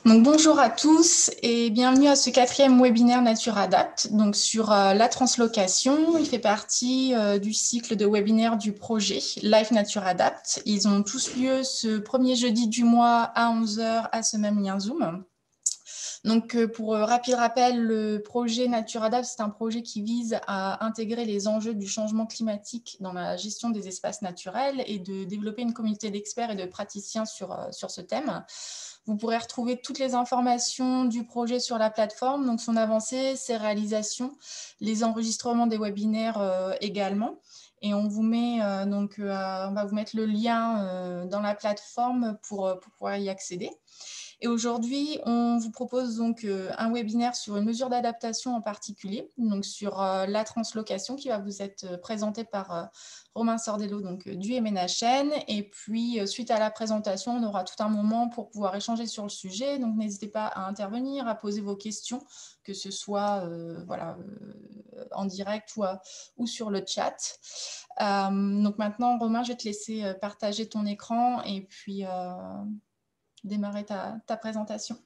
Donc, bonjour à tous et bienvenue à ce 4e webinaire NatureAdapt donc sur la translocation. Il fait partie du cycle de webinaires du projet Life NatureAdapt. Ils ont tous lieu ce premier jeudi du mois à 11 h à ce même lien Zoom. Donc, pour rapide rappel, le projet NatureAdapt, c'est un projet qui vise à intégrer les enjeux du changement climatique dans la gestion des espaces naturels et de développer une communauté d'experts et de praticiens sur ce thème. Vous pourrez retrouver toutes les informations du projet sur la plateforme, donc son avancée, ses réalisations, les enregistrements des webinaires également. Et on vous met on va vous mettre le lien dans la plateforme pour pouvoir y accéder. Et aujourd'hui, on vous propose donc un webinaire sur une mesure d'adaptation en particulier, donc sur la translocation qui va vous être présentée par Romain Sordello donc, du MNHN. Et puis, suite à la présentation, on aura tout un moment pour pouvoir échanger sur le sujet. Donc, n'hésitez pas à intervenir, à poser vos questions, que ce soit en direct ou sur le chat. Donc maintenant, Romain, je vais te laisser partager ton écran et puis démarrer ta présentation.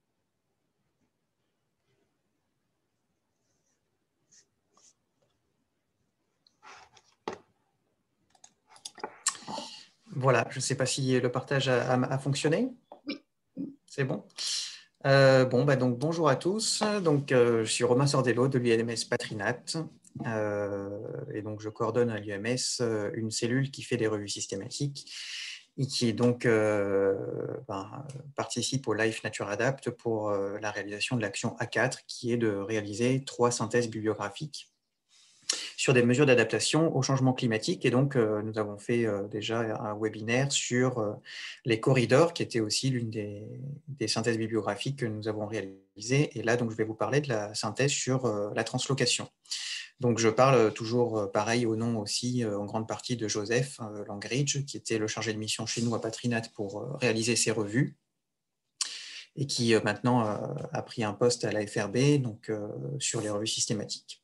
Voilà, je ne sais pas si le partage a fonctionné. Oui. C'est bon. Donc, bonjour à tous. Donc, je suis Romain Sordello de l'UMS Patrinat. Et donc, je coordonne à l'UMS une cellule qui fait des revues systématiques et qui donc participe au Life NatureAdapt pour la réalisation de l'action A4, qui est de réaliser 3 synthèses bibliographiques sur des mesures d'adaptation au changement climatique. Et donc, nous avons fait déjà un webinaire sur les corridors, qui était aussi l'une des synthèses bibliographiques que nous avons réalisées. Et là, donc, je vais vous parler de la synthèse sur la translocation. Donc, je parle toujours, pareil, au nom aussi, en grande partie, de Joseph Langridge, qui était le chargé de mission chez nous à Patrinat pour réaliser ces revues, et qui maintenant a pris un poste à la FRB, donc, sur les revues systématiques.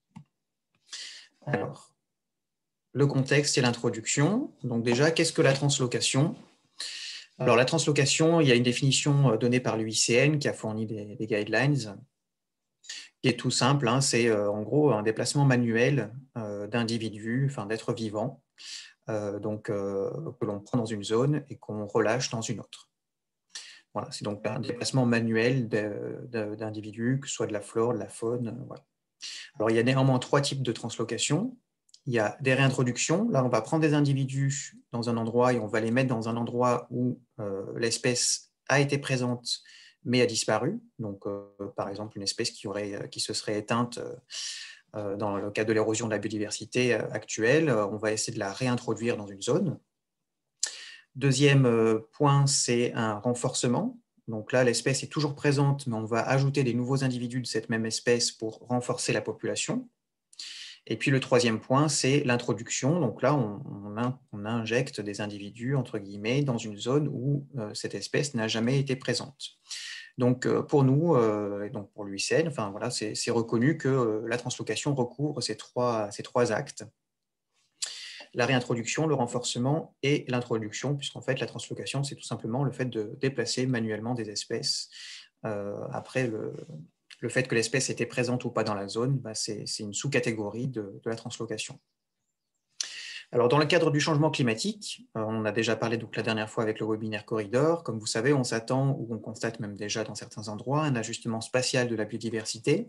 Alors, le contexte et l'introduction. Donc déjà, qu'est-ce que la translocation? Alors la translocation, il y a une définition donnée par l'UICN qui a fourni des guidelines, qui est tout simple, hein, c'est en gros un déplacement manuel d'individus, enfin d'êtres vivants, que l'on prend dans une zone et qu'on relâche dans une autre. Voilà, c'est donc un déplacement manuel d'individus, que ce soit de la flore, de la faune. Voilà. Alors il y a néanmoins 3 types de translocation. Il y a des réintroductions. Là, on va prendre des individus dans un endroit et on va les mettre dans un endroit où l'espèce a été présente mais a disparu. Donc, par exemple, une espèce qui se serait éteinte dans le cadre de l'érosion de la biodiversité actuelle. On va essayer de la réintroduire dans une zone. Deuxième point, c'est un renforcement. Donc là, l'espèce est toujours présente, mais on va ajouter des nouveaux individus de cette même espèce pour renforcer la population. Et puis le troisième point, c'est l'introduction. Donc là, on injecte des individus, entre guillemets, dans une zone où cette espèce n'a jamais été présente. Donc pour nous, et donc pour l'UICN, enfin, voilà, c'est reconnu que la translocation recouvre ces trois actes. La réintroduction, le renforcement et l'introduction, puisqu'en fait, la translocation, c'est tout simplement le fait de déplacer manuellement des espèces. Après, le fait que l'espèce était présente ou pas dans la zone, c'est une sous-catégorie de la translocation. Alors, dans le cadre du changement climatique, on en a déjà parlé donc la dernière fois avec le webinaire Corridor. Comme vous savez, on s'attend, ou on constate même déjà dans certains endroits, un ajustement spatial de la biodiversité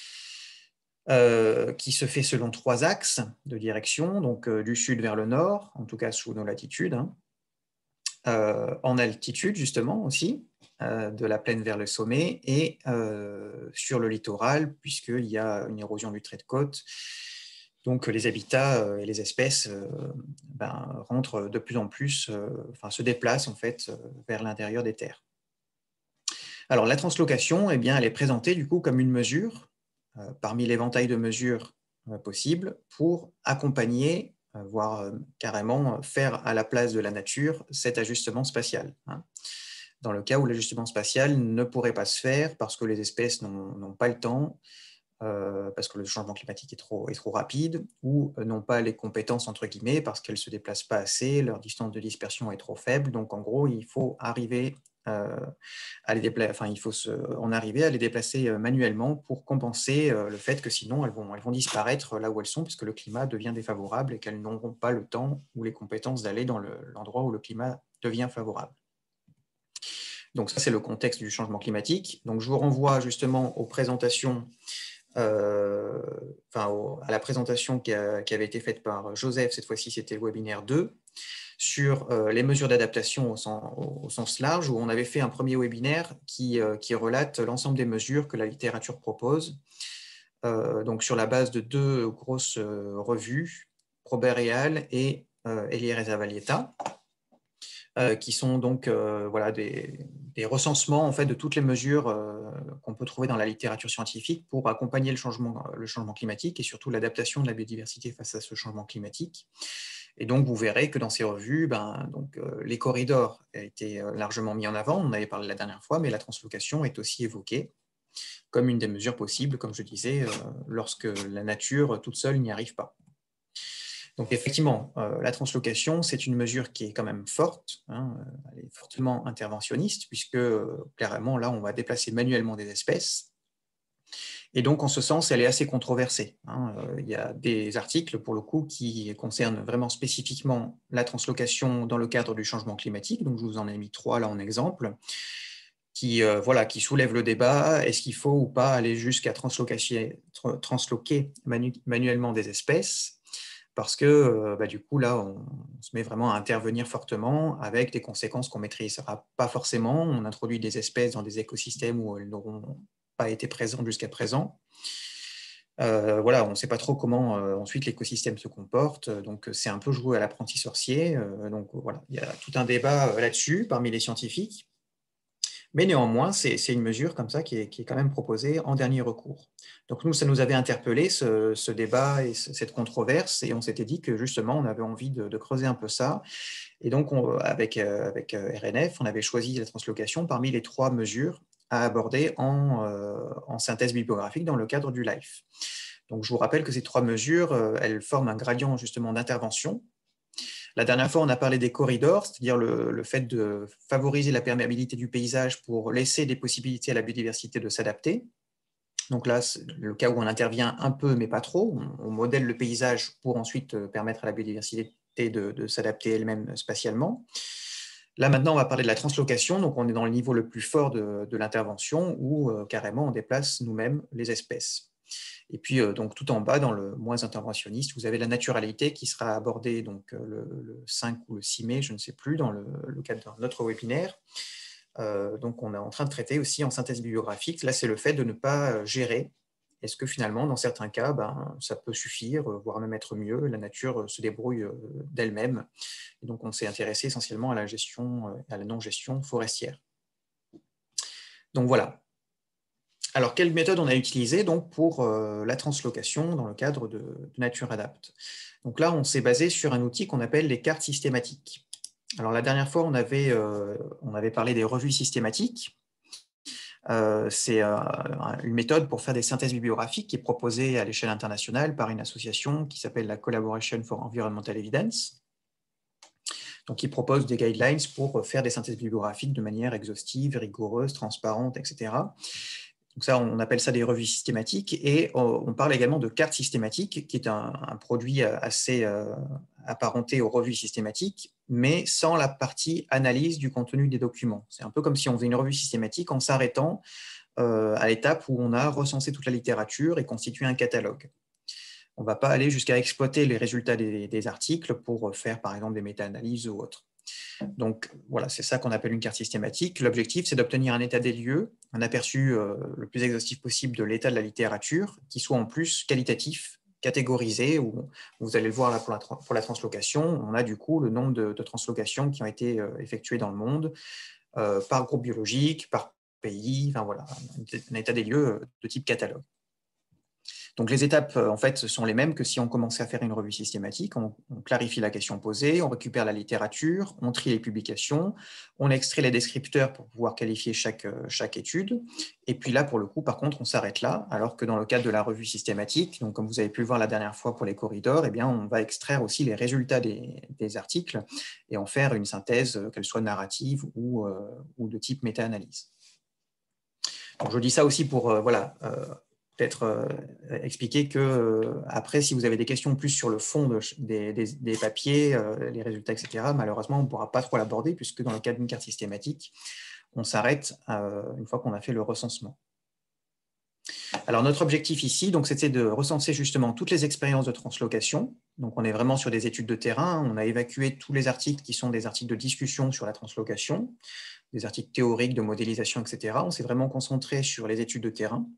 qui se fait selon 3 axes de direction, donc du sud vers le nord, en tout cas sous nos latitudes, hein. En altitude justement aussi, de la plaine vers le sommet, et sur le littoral, puisqu'il y a une érosion du trait de côte. Donc les habitats et les espèces rentrent de plus en plus, se déplacent en fait vers l'intérieur des terres. Alors la translocation, eh bien, elle est présentée du coup comme une mesure parmi l'éventail de mesures possibles pour accompagner, voire carrément faire à la place de la nature cet ajustement spatial, hein. Dans le cas où l'ajustement spatial ne pourrait pas se faire parce que les espèces n'ont pas le temps, parce que le changement climatique est trop rapide, ou n'ont pas les compétences, entre guillemets, parce qu'elles ne se déplacent pas assez, leur distance de dispersion est trop faible. Donc en gros, il faut arriver il faut en arriver à les déplacer manuellement pour compenser le fait que sinon elles vont disparaître là où elles sont puisque le climat devient défavorable et qu'elles n'auront pas le temps ou les compétences d'aller dans l'endroit où le climat devient favorable. Donc ça, c'est le contexte du changement climatique. Donc je vous renvoie justement aux présentations, à la présentation qui avait été faite par Joseph, cette fois-ci c'était le webinaire 2, sur les mesures d'adaptation au sens large, où on avait fait un premier webinaire qui relate l'ensemble des mesures que la littérature propose, donc sur la base de 2 grosses revues, Probert et Hall et Eliezer Valieta, qui sont donc des recensements en fait, de toutes les mesures qu'on peut trouver dans la littérature scientifique pour accompagner le changement climatique et surtout l'adaptation de la biodiversité face à ce changement climatique. Et donc, vous verrez que dans ces revues, les corridors ont été largement mis en avant, on en avait parlé la dernière fois, mais la translocation est aussi évoquée comme une des mesures possibles, comme je disais, lorsque la nature toute seule n'y arrive pas. Donc effectivement, la translocation, c'est une mesure qui est quand même forte, hein, elle est fortement interventionniste, puisque clairement, là, on va déplacer manuellement des espèces. Et donc, en ce sens, elle est assez controversée, hein. Il y a des articles, pour le coup, qui concernent vraiment spécifiquement la translocation dans le cadre du changement climatique. Donc, je vous en ai mis 3 là en exemple, qui soulèvent le débat. Est-ce qu'il faut ou pas aller jusqu'à transloquer manuellement des espèces ? Parce que du coup, là, on se met vraiment à intervenir fortement avec des conséquences qu'on ne maîtrisera pas forcément. On introduit des espèces dans des écosystèmes où elles n'auront pas été présentes jusqu'à présent. On ne sait pas trop comment ensuite l'écosystème se comporte, donc c'est un peu jouer à l'apprenti sorcier. Donc voilà, il y a tout un débat là-dessus parmi les scientifiques. Mais néanmoins, c'est une mesure comme ça qui est quand même proposée en dernier recours. Donc nous, ça nous avait interpellé ce débat et cette controverse, et on s'était dit que justement, on avait envie de creuser un peu ça. Et donc, avec RNF, on avait choisi la translocation parmi les 3 mesures à aborder en synthèse bibliographique dans le cadre du LIFE. Donc je vous rappelle que ces 3 mesures, elles forment un gradient justement d'intervention. La dernière fois, on a parlé des corridors, c'est-à-dire le fait de favoriser la perméabilité du paysage pour laisser des possibilités à la biodiversité de s'adapter. Donc là, c'est le cas où on intervient un peu, mais pas trop. On modèle le paysage pour ensuite permettre à la biodiversité de s'adapter elle-même spatialement. Là, maintenant, on va parler de la translocation. Donc, on est dans le niveau le plus fort de l'intervention où carrément on déplace nous-mêmes les espèces. Et puis, donc, tout en bas, dans le moins interventionniste, vous avez la naturalité qui sera abordée donc, le 5 ou le 6 mai, je ne sais plus, dans le cadre de notre webinaire. Donc, on est en train de traiter aussi en synthèse bibliographique. Là, c'est le fait de ne pas gérer. Est-ce que finalement, dans certains cas, ça peut suffire, voire même être mieux, la nature se débrouille d'elle-même. Et donc, on s'est intéressé essentiellement à la gestion, à la non-gestion forestière. Donc, voilà. Alors, quelle méthode on a utilisée donc, pour la translocation dans le cadre de NatureAdapt? Donc là, on s'est basé sur un outil qu'on appelle les cartes systématiques. Alors, la dernière fois, on avait parlé des revues systématiques. C'est une méthode pour faire des synthèses bibliographiques qui est proposée à l'échelle internationale par une association qui s'appelle la Collaboration for Environmental Evidence, donc qui propose des guidelines pour faire des synthèses bibliographiques de manière exhaustive, rigoureuse, transparente, etc. Donc ça, on appelle ça des revues systématiques, et on parle également de cartes systématiques, qui est un produit assez apparenté aux revues systématiques, mais sans la partie analyse du contenu des documents. C'est un peu comme si on faisait une revue systématique en s'arrêtant à l'étape où on a recensé toute la littérature et constitué un catalogue. On ne va pas aller jusqu'à exploiter les résultats des articles pour faire, par exemple, des méta-analyses ou autres. Donc voilà, c'est ça qu'on appelle une carte systématique. L'objectif, c'est d'obtenir un état des lieux, un aperçu le plus exhaustif possible de l'état de la littérature, qui soit en plus qualitatif, catégorisé, où vous allez le voir là pour la translocation, on a du coup le nombre de translocations qui ont été effectuées dans le monde, par groupe biologique, par pays, enfin voilà, un état des lieux de type catalogue. Donc les étapes, en fait, sont les mêmes que si on commençait à faire une revue systématique. On clarifie la question posée, on récupère la littérature, on trie les publications, on extrait les descripteurs pour pouvoir qualifier chaque étude. Et puis là, pour le coup, par contre, on s'arrête là, alors que dans le cadre de la revue systématique, donc comme vous avez pu le voir la dernière fois pour les corridors, eh bien, on va extraire aussi les résultats des articles et en faire une synthèse, qu'elle soit narrative ou de type méta-analyse. Donc, je dis ça aussi pour peut-être expliquer que après, si vous avez des questions plus sur le fond des papiers, les résultats, etc., malheureusement, on ne pourra pas trop l'aborder puisque dans le cadre d'une carte systématique, on s'arrête une fois qu'on a fait le recensement. Alors, notre objectif ici, c'était de recenser justement toutes les expériences de translocation. Donc, on est vraiment sur des études de terrain. On a évacué tous les articles qui sont des articles de discussion sur la translocation, des articles théoriques de modélisation, etc. On s'est vraiment concentré sur les études de terrain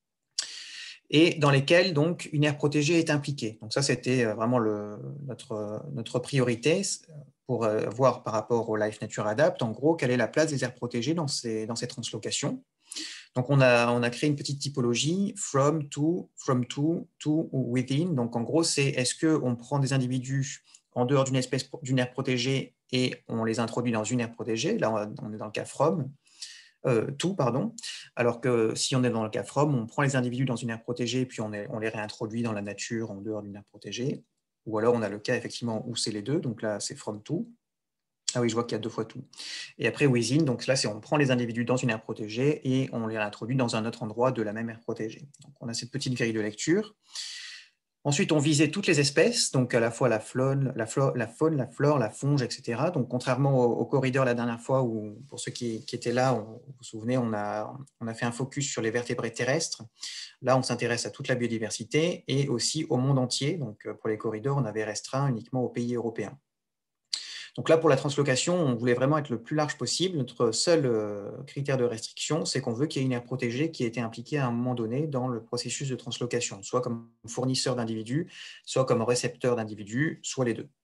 et dans lesquelles donc une aire protégée est impliquée. Donc ça, c'était vraiment notre priorité pour voir par rapport au Life Nature Adapt, en gros, quelle est la place des aires protégées dans ces translocations. Donc on a créé une petite typologie from, to, to ou within. Donc en gros, c'est est-ce qu'on prend des individus en dehors d'une aire protégée et on les introduit dans une aire protégée. Là, on est dans le cas from. To, pardon. Alors que si on est dans le cas from, on prend les individus dans une aire protégée puis on les réintroduit dans la nature en dehors d'une aire protégée. Ou alors on a le cas effectivement où c'est les deux. Donc là, c'est from to. Ah oui, je vois qu'il y a 2 fois tout. Et après, within, donc là, c'est on prend les individus dans une aire protégée et on les réintroduit dans un autre endroit de la même aire protégée. Donc, on a cette petite grille de lecture. Ensuite, on visait toutes les espèces, donc à la fois la faune, la flore, la fonge, etc. Donc, contrairement au corridor la dernière fois, où pour ceux qui étaient là, vous vous souvenez, on a fait un focus sur les vertébrés terrestres. Là, on s'intéresse à toute la biodiversité et aussi au monde entier. Donc, pour les corridors, on avait restreint uniquement aux pays européens. Donc là, pour la translocation, on voulait vraiment être le plus large possible. Notre seul critère de restriction, c'est qu'on veut qu'il y ait une aire protégée qui ait été impliquée à un moment donné dans le processus de translocation, soit comme fournisseur d'individus, soit comme récepteur d'individus, soit les deux.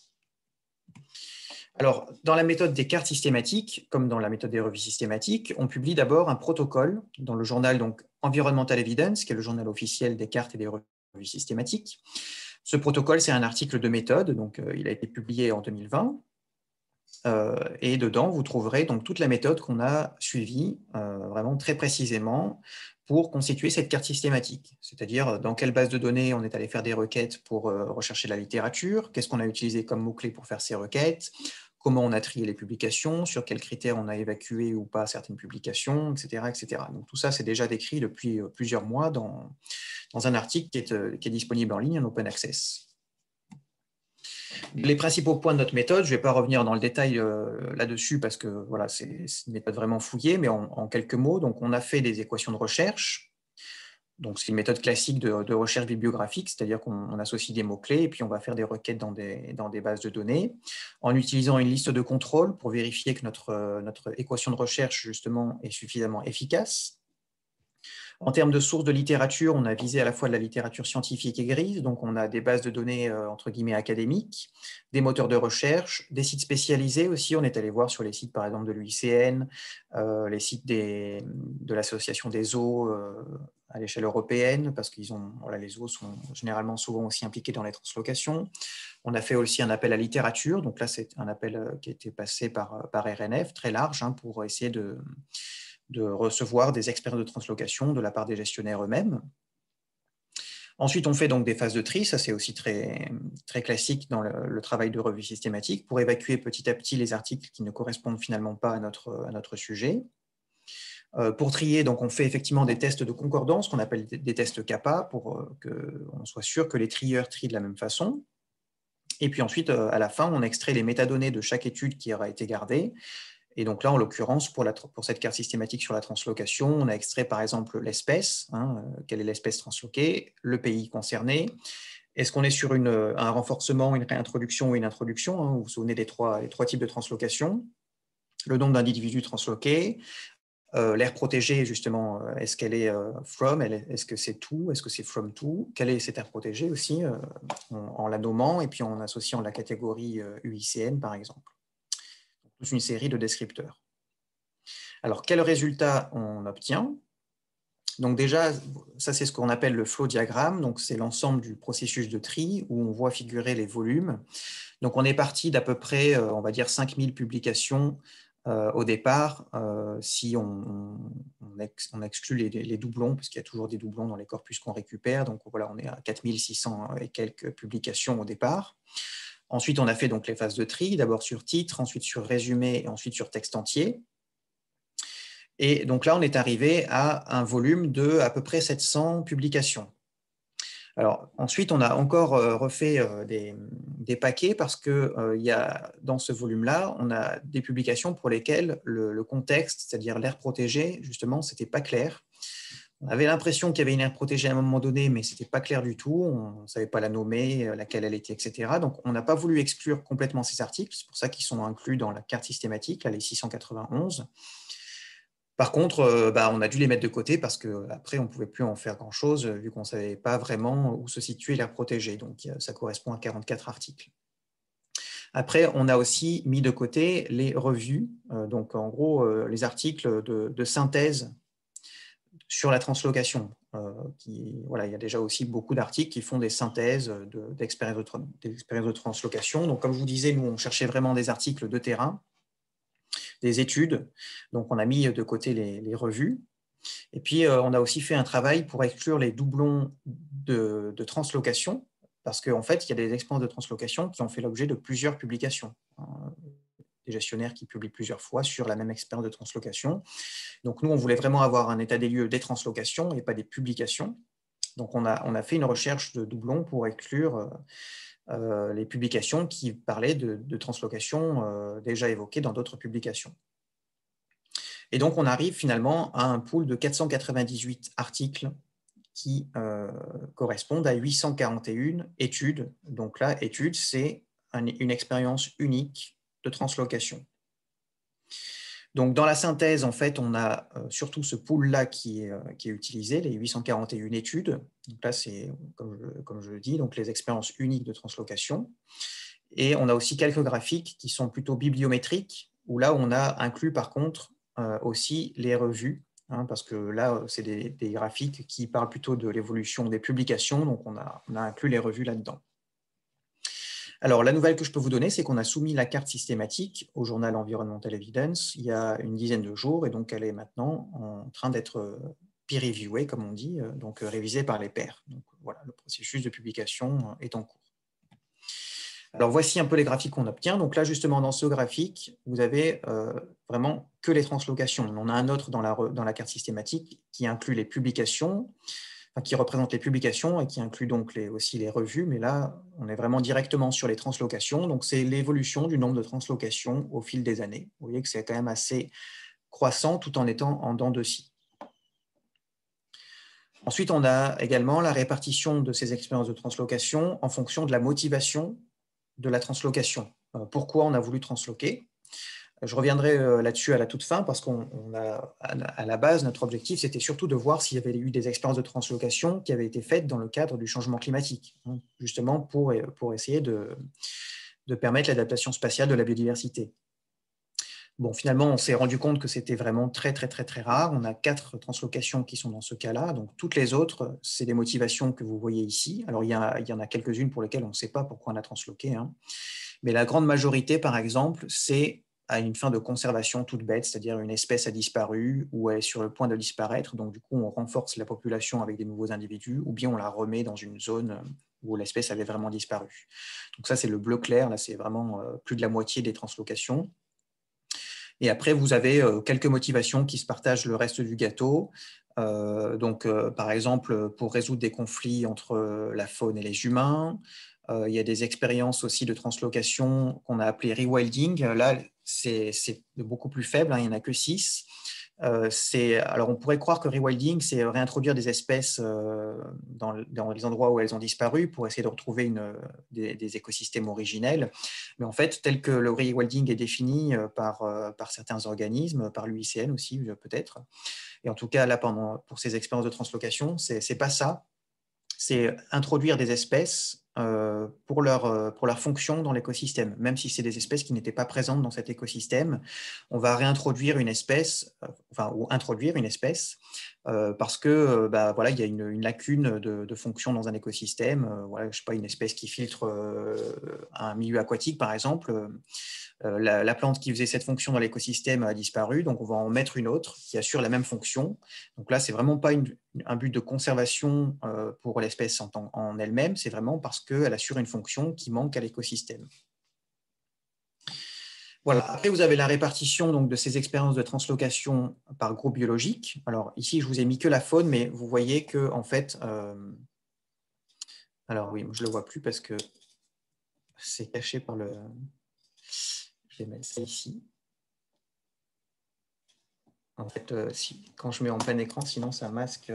Alors, dans la méthode des cartes systématiques, comme dans la méthode des revues systématiques, on publie d'abord un protocole dans le journal donc, Environmental Evidence, qui est le journal officiel des cartes et des revues systématiques. Ce protocole, c'est un article de méthode, donc il a été publié en 2020. Et dedans, vous trouverez donc toute la méthode qu'on a suivie vraiment très précisément pour constituer cette carte systématique. C'est-à-dire dans quelle base de données on est allé faire des requêtes pour rechercher la littérature, qu'est-ce qu'on a utilisé comme mots-clés pour faire ces requêtes, comment on a trié les publications, sur quels critères on a évacué ou pas certaines publications, etc. etc. Donc tout ça, c'est déjà décrit depuis plusieurs mois dans un article qui est disponible en ligne en open access. Les principaux points de notre méthode, je ne vais pas revenir dans le détail là-dessus parce que voilà, c'est une méthode vraiment fouillée, mais en quelques mots, donc on a fait des équations de recherche. Donc c'est une méthode classique de recherche bibliographique, c'est-à-dire qu'on associe des mots-clés et puis on va faire des requêtes dans des bases de données en utilisant une liste de contrôle pour vérifier que notre équation de recherche justement est suffisamment efficace. En termes de sources de littérature, on a visé à la fois de la littérature scientifique et grise, donc on a des bases de données entre guillemets académiques, des moteurs de recherche, des sites spécialisés aussi. On est allé voir sur les sites par exemple de l'UICN, les sites de l'Association des eaux à l'échelle européenne, parce que les zoos sont généralement souvent aussi impliqués dans les translocations. On a fait aussi un appel à littérature, donc là c'est un appel qui a été passé par RNF, très large, pour essayer de recevoir des experts de translocation de la part des gestionnaires eux-mêmes. Ensuite, on fait donc des phases de tri, ça c'est aussi très, très classique dans le travail de revue systématique, pour évacuer petit à petit les articles qui ne correspondent finalement pas à notre sujet. Pour trier, donc, on fait effectivement des tests de concordance, qu'on appelle des tests CAPA, pour qu'on soit sûr que les trieurs trient de la même façon. Et puis ensuite, à la fin, on extrait les métadonnées de chaque étude qui aura été gardée. Et donc là, en l'occurrence, pour cette carte systématique sur la translocation, on a extrait par exemple l'espèce, quelle est l'espèce transloquée, le pays concerné. Est-ce qu'on est sur un renforcement, une réintroduction ou une introduction, vous vous souvenez des trois types de translocation, le nombre d'individus transloqués, l'aire protégée, justement, est-ce qu'elle est from, est-ce que c'est to, est-ce que c'est from to, quelle est cette aire protégée aussi, en la nommant et puis en associant la catégorie UICN, par exemple. Toute une série de descripteurs. Alors, quel résultat on obtient? Donc déjà, ça c'est ce qu'on appelle le flow diagramme, donc c'est l'ensemble du processus de tri où on voit figurer les volumes. Donc on est parti d'à peu près, on va dire 5000 publications au départ, si on exclut les doublons, parce qu'il y a toujours des doublons dans les corpus qu'on récupère. Donc voilà, on est à 4600 et quelques publications au départ. Ensuite, on a fait donc les phases de tri, d'abord sur titre, ensuite sur résumé et ensuite sur texte entier. Et donc là, on est arrivé à un volume de à peu près 700 publications. Alors ensuite, on a encore refait des paquets parce que dans ce volume-là, on a des publications pour lesquelles le contexte, c'est-à-dire l'aire protégée, justement, c'était pas clair. On avait l'impression qu'il y avait une aire protégée à un moment donné, mais c'était pas clair du tout. On ne savait pas la nommer, laquelle elle était, etc. Donc on n'a pas voulu exclure complètement ces articles. C'est pour ça qu'ils sont inclus dans la carte systématique, là, les 691. Par contre, on a dû les mettre de côté parce qu'après, on ne pouvait plus en faire grand-chose vu qu'on ne savait pas vraiment où se situait l'aire protégée. Donc, ça correspond à 44 articles. Après, on a aussi mis de côté les revues, donc en gros, les articles de synthèse sur la translocation. Voilà, il y a déjà aussi beaucoup d'articles qui font des synthèses d'expériences de translocation. Donc, comme je vous disais, nous, on cherchait vraiment des articles de terrain, des études. Donc, on a mis de côté les revues. Et puis, on a aussi fait un travail pour exclure les doublons de translocation, parce qu'en fait, il y a des expériences de translocation qui ont fait l'objet de plusieurs publications. Des gestionnaires qui publient plusieurs fois sur la même expérience de translocation. Donc, nous, on voulait vraiment avoir un état des lieux des translocations et pas des publications. Donc, on a fait une recherche de doublons pour exclure les publications qui parlaient de translocation déjà évoquées dans d'autres publications. Et donc, on arrive finalement à un pool de 498 articles qui correspondent à 841 études. Donc là, étude, c'est une expérience unique de translocation. Donc, dans la synthèse, en fait, on a surtout ce pool-là qui est utilisé, les 841 études. Donc là, c'est, comme je le dis, donc les expériences uniques de translocation. Et on a aussi quelques graphiques qui sont plutôt bibliométriques, où là, on a inclus, par contre, aussi les revues, parce que là, c'est des graphiques qui parlent plutôt de l'évolution des publications, donc on a inclus les revues là-dedans. Alors, la nouvelle que je peux vous donner, c'est qu'on a soumis la carte systématique au journal Environmental Evidence il y a une dizaine de jours, et donc elle est maintenant en train d'être peer-reviewée, comme on dit, donc révisée par les pairs. Donc voilà, le processus de publication est en cours. Alors, voici un peu les graphiques qu'on obtient. Donc là, justement, dans ce graphique, vous avez vraiment que les translocations. On a un autre dans la carte systématique qui inclut les publications, qui représente les publications et qui inclut donc aussi les revues. Mais là, on est vraiment directement sur les translocations. Donc, c'est l'évolution du nombre de translocations au fil des années. Vous voyez que c'est quand même assez croissant tout en étant en dents de scie. Ensuite, on a également la répartition de ces expériences de translocation en fonction de la motivation de la translocation. Pourquoi on a voulu transloquer? Je reviendrai là-dessus à la toute fin parce qu'à la base, notre objectif, c'était surtout de voir s'il y avait eu des expériences de translocation qui avaient été faites dans le cadre du changement climatique, justement pour essayer de permettre l'adaptation spatiale de la biodiversité. Bon, finalement, on s'est rendu compte que c'était vraiment très, très, très, très rare. On a 4 translocations qui sont dans ce cas-là. Donc, toutes les autres, c'est des motivations que vous voyez ici. Alors, il y en a quelques-unes pour lesquelles on ne sait pas pourquoi on a transloqué. Mais la grande majorité, par exemple, c'est à une fin de conservation toute bête, c'est-à-dire une espèce a disparu ou elle est sur le point de disparaître. Donc, du coup, on renforce la population avec des nouveaux individus ou bien on la remet dans une zone où l'espèce avait vraiment disparu. Donc, ça, c'est le bleu clair. Là, c'est vraiment plus de la moitié des translocations. Et après, vous avez quelques motivations qui se partagent le reste du gâteau. Par exemple, pour résoudre des conflits entre la faune et les humains. Il y a des expériences aussi de translocation qu'on a appelées rewilding. Là, c'est beaucoup plus faible, il n'y en a que 6. Alors, on pourrait croire que rewilding, c'est réintroduire des espèces dans les endroits où elles ont disparu pour essayer de retrouver des écosystèmes originels. Mais en fait, tel que le rewilding est défini par certains organismes, par l'UICN aussi peut-être, et en tout cas là pour ces expériences de translocation, c'est pas ça. C'est introduire des espèces pour leur fonction dans l'écosystème. Même si c'est des espèces qui n'étaient pas présentes dans cet écosystème, on va réintroduire une espèce, ou introduire une espèce parce que voilà, il y a une lacune de fonction dans un écosystème. Voilà, je sais pas, une espèce qui filtre un milieu aquatique, par exemple. La plante qui faisait cette fonction dans l'écosystème a disparu, donc on va en mettre une autre qui assure la même fonction. Donc là, c'est vraiment pas un but de conservation pour l'espèce en elle-même, c'est vraiment parce qu'elle assure une fonction qui manque à l'écosystème. Voilà. Après, vous avez la répartition donc, de ces expériences de translocation par groupe biologique. Alors ici, je vous ai mis que la faune, mais vous voyez que en fait, alors oui, je ne le vois plus parce que c'est caché par le. Je vais mettre ça ici. En fait, quand je mets en plein écran, sinon ça masque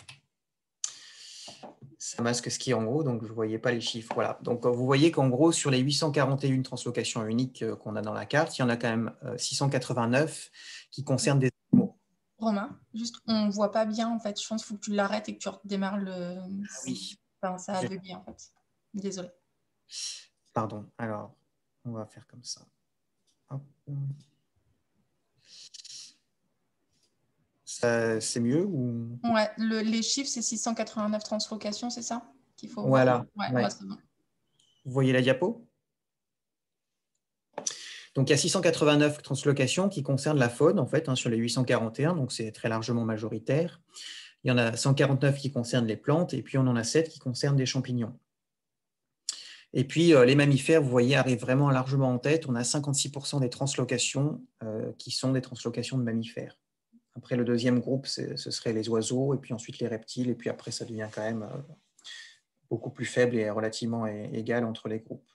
ce qui est en haut, donc vous ne voyez pas les chiffres. Voilà. Donc vous voyez qu'en gros, sur les 841 translocations uniques qu'on a dans la carte, il y en a quand même 689 qui concernent des animaux. Romain, juste, on ne voit pas bien en fait. Je pense qu'il faut que tu l'arrêtes et que tu redémarres le. Ah oui. Enfin, ça a bugué en fait. Désolée. Pardon. Alors, on va faire comme ça. Hop. C'est mieux ou... Ouais, les chiffres, c'est 689 translocations, c'est ça qu'il faut voir? Voilà. Ouais, c'est bon. Vous voyez la diapo? Donc, il y a 689 translocations qui concernent la faune, en fait, sur les 841, donc c'est très largement majoritaire. Il y en a 149 qui concernent les plantes, et puis on en a 7 qui concernent des champignons. Et puis, les mammifères, vous voyez, arrivent vraiment largement en tête. On a 56% des translocations qui sont des translocations de mammifères. Après, le deuxième groupe, ce serait les oiseaux, et puis ensuite les reptiles, et puis après, ça devient quand même beaucoup plus faible et relativement égal entre les groupes.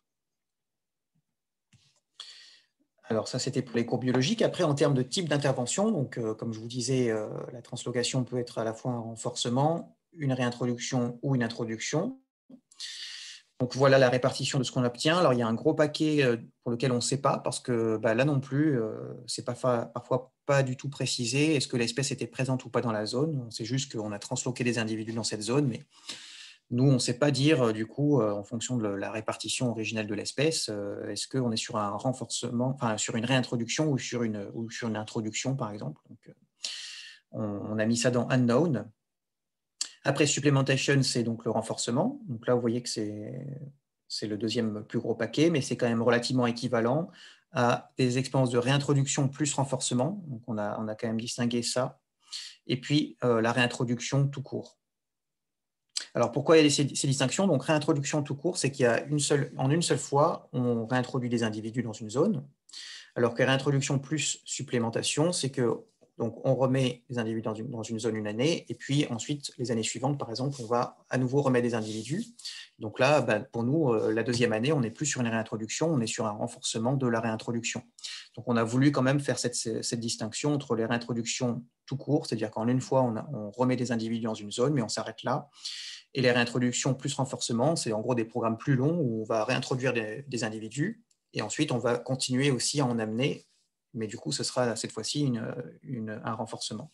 Alors ça, c'était pour les cours biologiques. Après, en termes de type d'intervention, donc comme je vous disais, la translocation peut être à la fois un renforcement, une réintroduction ou une introduction. Donc voilà la répartition de ce qu'on obtient. Alors il y a un gros paquet pour lequel on ne sait pas, parce que là non plus, c'est parfois pas du tout précisé. Est-ce que l'espèce était présente ou pas dans la zone? On sait juste qu'on a transloqué des individus dans cette zone, mais nous, on ne sait pas dire, du coup, en fonction de la répartition originelle de l'espèce, est-ce qu'on est sur un renforcement, enfin sur une réintroduction ou sur une introduction, par exemple. Donc, on a mis ça dans Unknown. Après, Supplementation, c'est donc le renforcement. Donc là, vous voyez que c'est le deuxième plus gros paquet, mais c'est quand même relativement équivalent à des expériences de réintroduction plus renforcement. Donc on a quand même distingué ça. Et puis, la réintroduction tout court. Alors, pourquoi il y a ces distinctions? Donc, réintroduction tout court, c'est qu'il y a en une seule fois, on réintroduit des individus dans une zone, alors que réintroduction plus supplémentation, c'est que donc, on remet les individus dans une zone une année, et puis ensuite, les années suivantes, par exemple, on va à nouveau remettre des individus. Donc là, pour nous, la deuxième année, on n'est plus sur une réintroduction, on est sur un renforcement de la réintroduction. Donc, on a voulu quand même faire cette distinction entre les réintroductions tout court, c'est-à-dire qu'en une fois, on remet des individus dans une zone, mais on s'arrête là. Et les réintroductions plus renforcement, c'est en gros des programmes plus longs où on va réintroduire des individus et ensuite on va continuer aussi à en amener, mais du coup ce sera cette fois-ci un renforcement.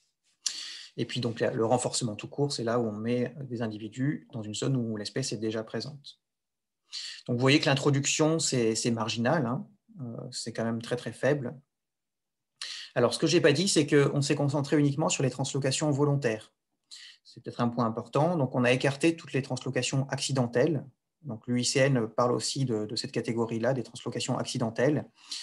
Et puis donc le renforcement tout court, c'est là où on met des individus dans une zone où l'espèce est déjà présente. Donc vous voyez que l'introduction c'est marginal, hein, c'est quand même très très faible. Alors ce que je n'ai pas dit, c'est qu'on s'est concentré uniquement sur les translocations volontaires. C'est peut-être un point important. Donc, on a écarté toutes les translocations accidentelles. Donc, l'UICN parle aussi de cette catégorie-là, des translocations accidentelles.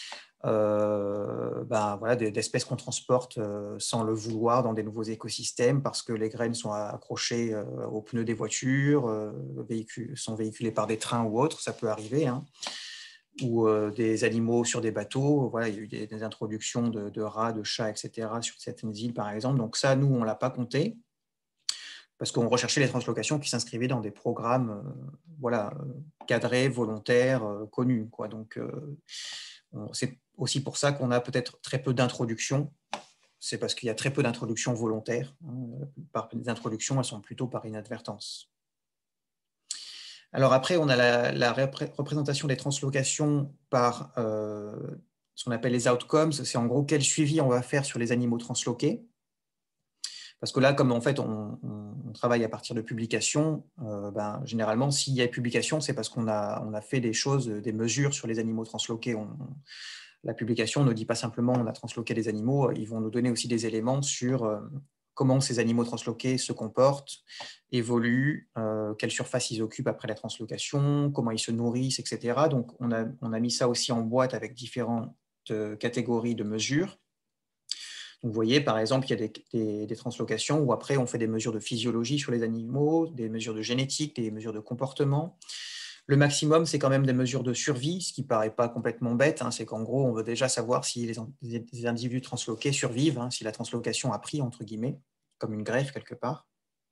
Voilà, d'espèces qu'on transporte sans le vouloir dans des nouveaux écosystèmes parce que les graines sont accrochées aux pneus des voitures, sont véhiculées par des trains ou autres, ça peut arriver, hein. Ou des animaux sur des bateaux. Voilà, il y a eu des introductions de rats, de chats, etc. sur certaines îles, par exemple. Donc ça, nous, on ne l'a pas compté parce qu'on recherchait les translocations qui s'inscrivaient dans des programmes cadrés, volontaires, connus, quoi. Donc, c'est aussi pour ça qu'on a peut-être très peu d'introductions. C'est parce qu'il y a très peu d'introductions volontaires. La plupart des introductions, elles sont plutôt par inadvertance. Alors après, on a la représentation des translocations par ce qu'on appelle les outcomes. C'est en gros quel suivi on va faire sur les animaux transloqués. Parce que là, comme en fait on travaille à partir de publications, généralement, s'il y a publication, c'est parce qu'on a fait des choses, des mesures sur les animaux transloqués. La publication ne dit pas simplement on a transloqué des animaux, ils vont nous donner aussi des éléments sur comment ces animaux transloqués se comportent, évoluent, quelle surface ils occupent après la translocation, comment ils se nourrissent, etc. Donc, on a mis ça aussi en boîte avec différentes catégories de mesures. Donc, vous voyez, par exemple, il y a des translocations où après, on fait des mesures de physiologie sur les animaux, des mesures de génétique, des mesures de comportement. Le maximum, c'est quand même des mesures de survie, ce qui ne paraît pas complètement bête. Hein, c'est qu'en gros, on veut déjà savoir si les individus transloqués survivent, hein, si la translocation a pris, entre guillemets, comme une greffe quelque part.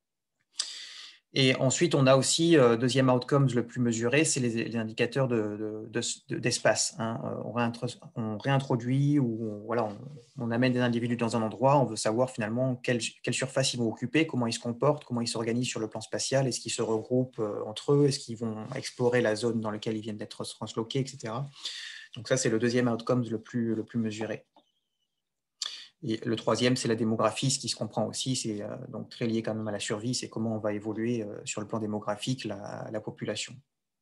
Et ensuite, on a aussi, deuxième outcome le plus mesuré, c'est les indicateurs d'espace. Hein. On réintroduit ou voilà, on amène des individus dans un endroit, on veut savoir finalement quelle surface ils vont occuper, comment ils se comportent, comment ils s'organisent sur le plan spatial, est-ce qu'ils se regroupent entre eux, est-ce qu'ils vont explorer la zone dans laquelle ils viennent d'être transloqués, etc. Donc ça, c'est le deuxième outcome le plus mesuré. Et le troisième, c'est la démographie, ce qui se comprend aussi, c'est donc très lié quand même à la survie, c'est comment on va évoluer sur le plan démographique la population.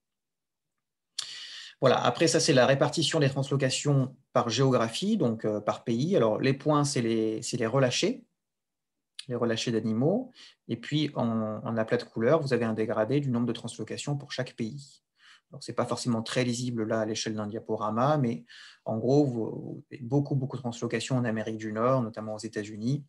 Voilà, après ça, c'est la répartition des translocations par géographie, donc par pays. Alors les points, c'est les relâchés d'animaux. Et puis en aplat de couleur, vous avez un dégradé du nombre de translocations pour chaque pays. Ce n'est pas forcément très lisible là à l'échelle d'un diaporama, mais en gros, vous avez beaucoup de translocations en Amérique du Nord, notamment aux États-Unis.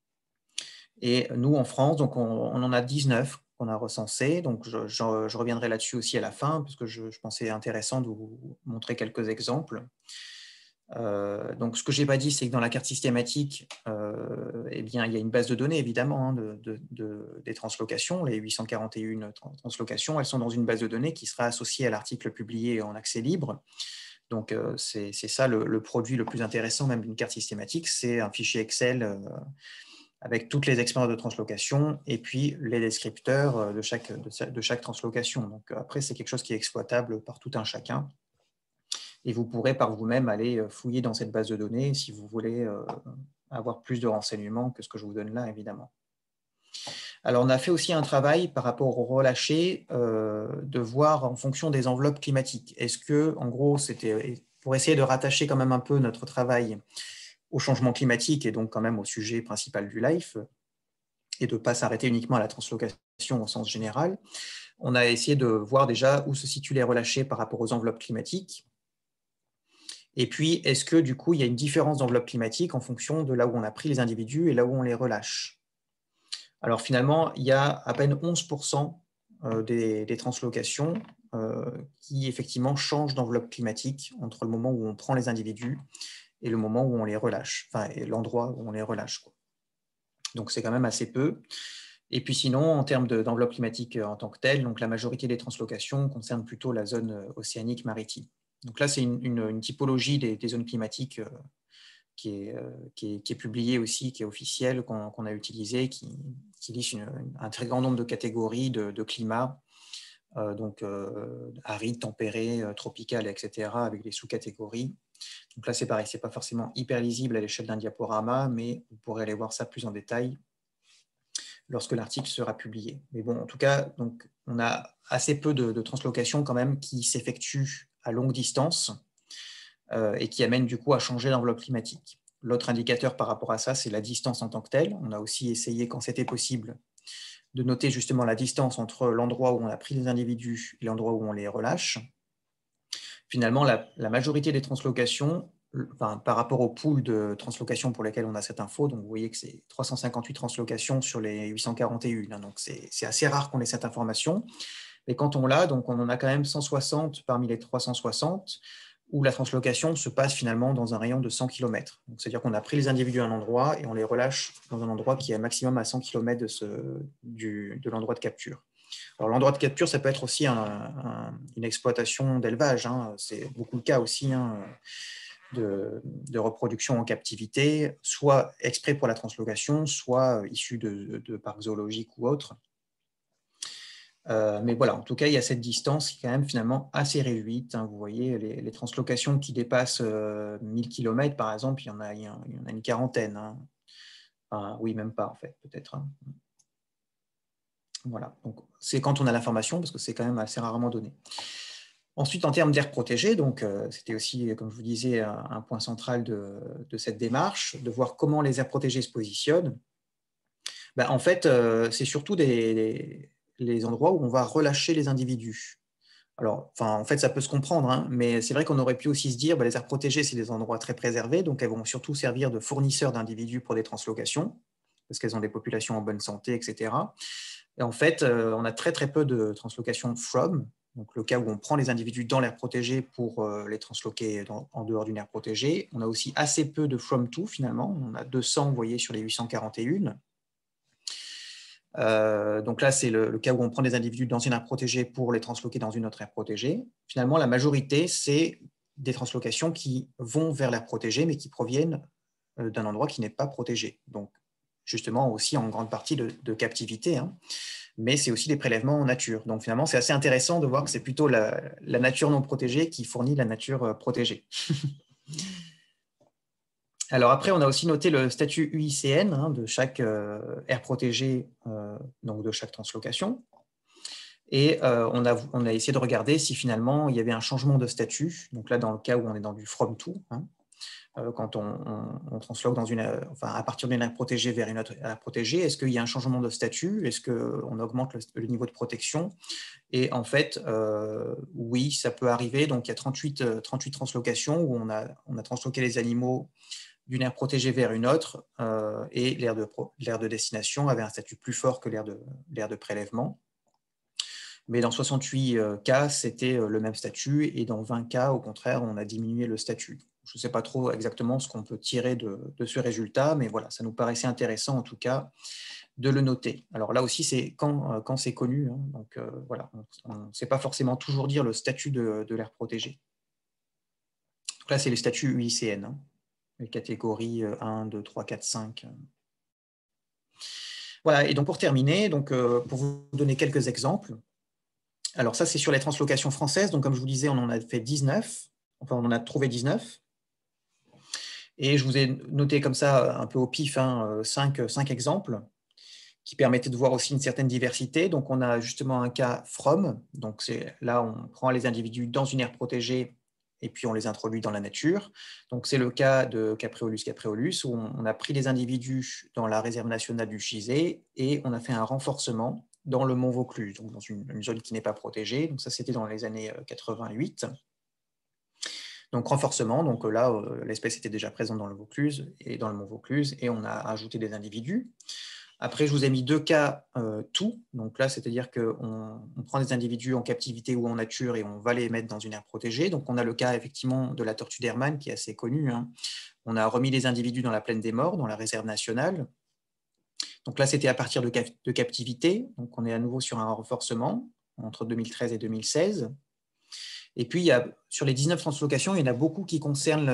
Et nous, en France, donc on en a 19 qu'on a recensés. Donc je reviendrai là-dessus aussi à la fin, parce que je pensais intéressant de vous montrer quelques exemples. Donc ce que je n'ai pas dit, c'est que dans la carte systématique, eh bien, il y a une base de données, évidemment, hein, des translocations. Les 841 translocations, elles sont dans une base de données qui sera associée à l'article publié en accès libre. Donc, c'est ça le produit le plus intéressant même d'une carte systématique, c'est un fichier Excel avec toutes les expériences de translocation et puis les descripteurs de chaque translocation. Donc, après, c'est quelque chose qui est exploitable par tout un chacun. Et vous pourrez par vous-même aller fouiller dans cette base de données si vous voulez avoir plus de renseignements que ce que je vous donne là, évidemment. Alors, on a fait aussi un travail par rapport au relâché de voir en fonction des enveloppes climatiques. Est-ce que, en gros, c'était pour essayer de rattacher quand même un peu notre travail au changement climatique et donc quand même au sujet principal du LIFE et de ne pas s'arrêter uniquement à la translocation au sens général, on a essayé de voir déjà où se situent les relâchés par rapport aux enveloppes climatiques. Et puis, est-ce que du coup, il y a une différence d'enveloppe climatique en fonction de là où on a pris les individus et là où on les relâche? Alors finalement, il y a à peine 11% des translocations qui effectivement changent d'enveloppe climatique entre le moment où on prend les individus et le moment où on les relâche, enfin, et l'endroit où on les relâche, quoi. Donc c'est quand même assez peu. Et puis sinon, en termes d'enveloppe climatique en tant que telle, donc la majorité des translocations concernent plutôt la zone océanique maritime. Donc là, c'est une typologie des zones climatiques qui est publiée aussi, qui est officielle, qu'on a utilisée, qui liste un très grand nombre de catégories de climats, donc aride, tempéré, tropical, etc., avec des sous-catégories. Donc là, c'est pareil, ce n'est pas forcément hyper lisible à l'échelle d'un diaporama, mais vous pourrez aller voir ça plus en détail lorsque l'article sera publié. Mais bon, en tout cas, donc, on a assez peu de translocations quand même qui s'effectuent à longue distance et qui amènent du coup à changer l'enveloppe climatique. L'autre indicateur par rapport à ça, c'est la distance en tant que telle. On a aussi essayé, quand c'était possible, de noter justement la distance entre l'endroit où on a pris les individus et l'endroit où on les relâche. Finalement, la majorité des translocations, enfin, par rapport au pool de translocations pour lesquelles on a cette info, donc vous voyez que c'est 358 translocations sur les 841, hein, donc c'est assez rare qu'on ait cette information. Mais quand on l'a, donc on en a quand même 160 parmi les 360, où la translocation se passe finalement dans un rayon de 100 km. C'est-à-dire qu'on a pris les individus à un endroit et on les relâche dans un endroit qui est maximum à 100 km de l'endroit de capture. Alors l'endroit de capture, ça peut être aussi une exploitation d'élevage, hein. C'est beaucoup le cas aussi, hein, de reproduction en captivité, soit exprès pour la translocation, soit issu de parcs zoologiques ou autres. Mais voilà, en tout cas, il y a cette distance qui est quand même finalement assez réduite, hein. Vous voyez, les translocations qui dépassent 1000 km, par exemple, il y en a une quarantaine, hein. Enfin, oui, même pas en fait, peut-être, hein. Voilà, donc c'est quand on a l'information, parce que c'est quand même assez rarement donné. Ensuite, en termes d'aires protégées, donc c'était aussi, comme je vous disais, un point central de cette démarche, de voir comment les aires protégées se positionnent. En fait, c'est surtout les endroits où on va relâcher les individus. Alors, en fait, ça peut se comprendre, hein, mais c'est vrai qu'on aurait pu aussi se dire, les aires protégées, c'est des endroits très préservés, donc elles vont surtout servir de fournisseurs d'individus pour des translocations, parce qu'elles ont des populations en bonne santé, etc. Et en fait, on a très très peu de translocations from, donc le cas où on prend les individus dans l'aire protégée pour les transloquer en dehors d'une aire protégée. On a aussi assez peu de from to, finalement. On a 200, vous voyez, sur les 841. Donc là, c'est le cas où on prend des individus dans une aire protégée pour les transloquer dans une autre aire protégée. Finalement, la majorité, c'est des translocations qui vont vers l'aire protégée, mais qui proviennent d'un endroit qui n'est pas protégé. Donc, justement, aussi en grande partie de captivité, hein. Mais c'est aussi des prélèvements en nature. Donc, finalement, c'est assez intéressant de voir que c'est plutôt la nature non protégée qui fournit la nature protégée. Alors après, on a aussi noté le statut UICN, hein, de chaque aire protégée, donc de chaque translocation. Et on a essayé de regarder si finalement il y avait un changement de statut. Donc là, dans le cas où on est dans du from to, hein, quand on transloque à partir d'une aire protégée vers une autre aire protégée, est-ce qu'il y a un changement de statut? Est-ce qu'on augmente le niveau de protection? Et en fait, oui, ça peut arriver. Donc il y a 38 translocations où on a transloqué les animaux d'une aire protégée vers une autre, et l'aire de destination avait un statut plus fort que l'aire de prélèvement. Mais dans 68 cas, c'était le même statut, et dans 20 cas, au contraire, on a diminué le statut. Je ne sais pas trop exactement ce qu'on peut tirer de ce résultat, mais voilà, ça nous paraissait intéressant en tout cas de le noter. Alors là aussi, c'est quand c'est connu, hein, donc voilà, on ne sait pas forcément toujours dire le statut de l'aire protégée. Donc là, c'est les statuts UICN, hein, les catégories 1, 2, 3, 4, 5. Voilà, et donc pour terminer, pour vous donner quelques exemples, alors ça c'est sur les translocations françaises, donc comme je vous disais, on en a fait 19, enfin on en a trouvé 19, et je vous ai noté comme ça un peu au pif, hein, 5 exemples qui permettaient de voir aussi une certaine diversité. Donc on a justement un cas from, donc là on prend les individus dans une aire protégée et puis on les introduit dans la nature. Donc c'est le cas de Capreolus capreolus, où on a pris les individus dans la réserve nationale du Chizé et on a fait un renforcement dans le mont Vaucluse, donc dans une zone qui n'est pas protégée. Donc ça, c'était dans les années 88. Donc renforcement, donc là, l'espèce était déjà présente dans le Vaucluse et dans le mont Vaucluse, et on a ajouté des individus. Après, je vous ai mis 2 cas tout. Donc là, c'est-à-dire qu'on prend des individus en captivité ou en nature et on va les mettre dans une aire protégée. Donc on a le cas effectivement de la tortue d'Hermann qui est assez connu, hein. On a remis les individus dans la plaine des Morts, dans la réserve nationale. Donc là, c'était à partir de captivité. Donc on est à nouveau sur un renforcement entre 2013 et 2016. Et puis, sur les 19 translocations, il y en a beaucoup qui concernent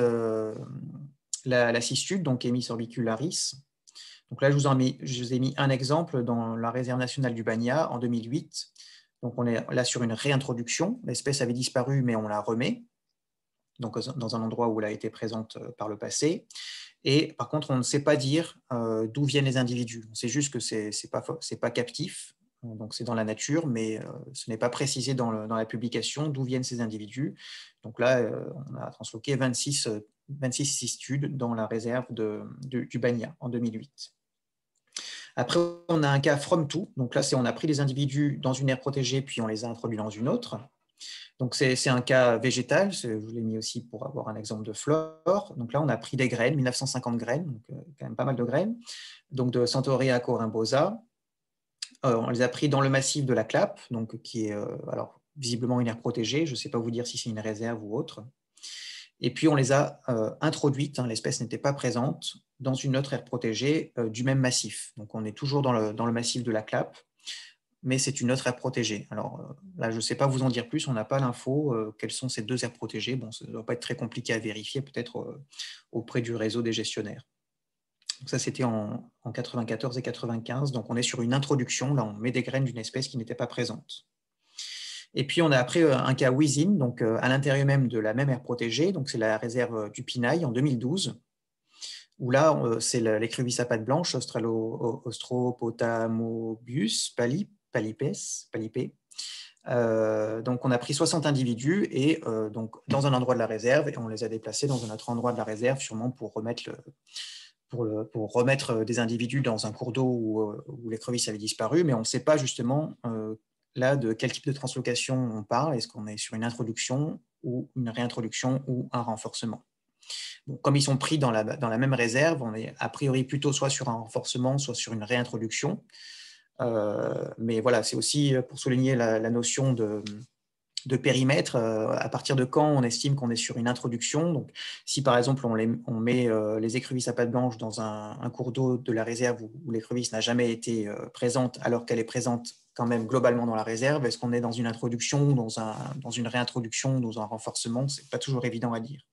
la cistude, donc Emys orbicularis. Donc là, je vous ai mis un exemple dans la réserve nationale du Banya en 2008. Donc on est là sur une réintroduction. L'espèce avait disparu, mais on la remet, donc dans un endroit où elle a été présente par le passé. Et par contre, on ne sait pas dire d'où viennent les individus. On sait juste que ce n'est pas captif, donc c'est dans la nature, mais ce n'est pas précisé dans la publication d'où viennent ces individus. Donc là, on a transloqué 26 cistudes dans la réserve du Banya en 2008. Après, on a un cas from to. Donc là, on a pris les individus dans une aire protégée, puis on les a introduits dans une autre. Donc c'est un cas végétal. Je vous l'ai mis aussi pour avoir un exemple de flore. Donc là, on a pris des graines, 1950 graines, donc quand même pas mal de graines, donc de Centaurea corymbosa. On les a pris dans le massif de la Clappe, donc qui est alors visiblement une aire protégée. Je ne sais pas vous dire si c'est une réserve ou autre. Et puis on les a introduites, hein, l'espèce n'était pas présente, dans une autre aire protégée du même massif. Donc on est toujours dans le massif de la Clappe, mais c'est une autre aire protégée. Alors là, je ne sais pas vous en dire plus, on n'a pas l'info, quelles sont ces 2 aires protégées. Bon, ça ne doit pas être très compliqué à vérifier, peut-être auprès du réseau des gestionnaires. Donc ça, c'était en 94 et 95, donc on est sur une introduction, là on met des graines d'une espèce qui n'était pas présente. Et puis, on a après un cas within, donc à l'intérieur même de la même aire protégée, donc c'est la réserve du Pinail en 2012, où là, c'est l'écrevisse à pattes blanches, Ostropothamobius palipé. Donc, on a pris 60 individus et donc dans un endroit de la réserve, et on les a déplacés dans un autre endroit de la réserve, sûrement pour pour remettre des individus dans un cours d'eau où l'écrevisse avait disparu, mais on ne sait pas justement là de quel type de translocation on parle. Est-ce qu'on est sur une introduction ou une réintroduction ou un renforcement? Bon, comme ils sont pris dans la même réserve, on est a priori plutôt soit sur un renforcement, soit sur une réintroduction. Mais voilà, c'est aussi pour souligner la notion de périmètre, à partir de quand on estime qu'on est sur une introduction. Donc, si par exemple on met les écrevisses à pattes blanches dans un cours d'eau de la réserve où l'écrevisse n'a jamais été présente alors qu'elle est présente quand même globalement dans la réserve, est-ce qu'on est dans une introduction, dans une réintroduction, dans un renforcement? Ce n'est pas toujours évident à dire.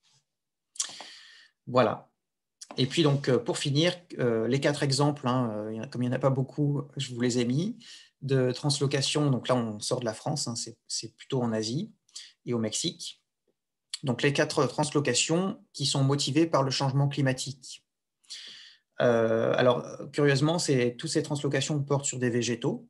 Voilà. Et puis donc pour finir, les 4 exemples, hein, comme il n'y en a pas beaucoup, je vous les ai mis, de translocation. Donc là, on sort de la France, hein, c'est plutôt en Asie et au Mexique. Donc les 4 translocations qui sont motivées par le changement climatique. Alors curieusement, toutes ces translocations portent sur des végétaux.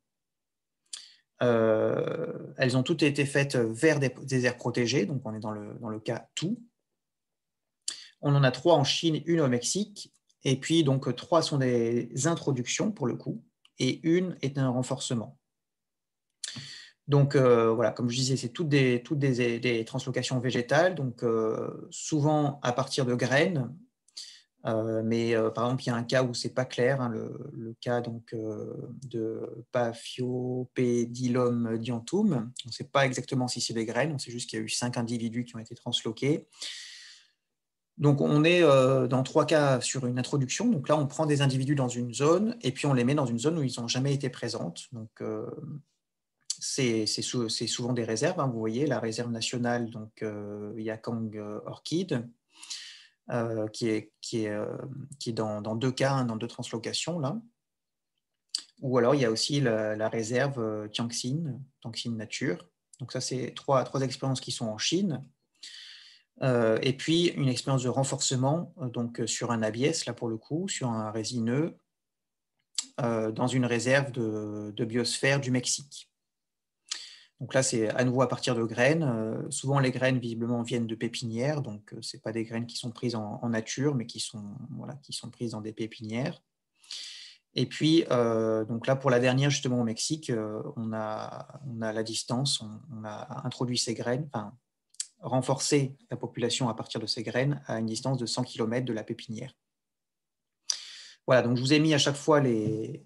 Elles ont toutes été faites vers des aires protégées, donc on est dans le cas tout. On en a 3 en Chine, une au Mexique, et puis donc 3 sont des introductions pour le coup, et une est un renforcement. Donc voilà, comme je disais, c'est toutes des translocations végétales, donc souvent à partir de graines, mais par exemple, il y a un cas où c'est pas clair, hein, le cas donc, de Paphiopedilum dianthum. On ne sait pas exactement si c'est des graines, on sait juste qu'il y a eu 5 individus qui ont été transloqués. Donc, on est dans 3 cas sur une introduction. Donc là, on prend des individus dans une zone et puis on les met dans une zone où ils n'ont jamais été présents. Donc, c'est souvent des réserves. Hein, vous voyez, la réserve nationale, donc Yakang Orchid, qui est dans 2 cas, hein, dans 2 translocations. Là. Ou alors, il y a aussi la réserve Tianxin Nature. Donc ça, c'est 3 expériences qui sont en Chine. Et puis une expérience de renforcement donc sur un abies, là pour le coup, sur un résineux, dans une réserve de biosphère du Mexique. Donc là, c'est à nouveau à partir de graines. Souvent, les graines, visiblement, viennent de pépinières. Donc, ce n'est pas des graines qui sont prises en nature, mais qui sont prises dans des pépinières. Et puis, donc là, pour la dernière, justement, au Mexique, on a la distance, on a introduit ces graines, enfin, renforcer la population à partir de ces graines à une distance de 100 km de la pépinière. Voilà, donc je vous ai mis à chaque fois les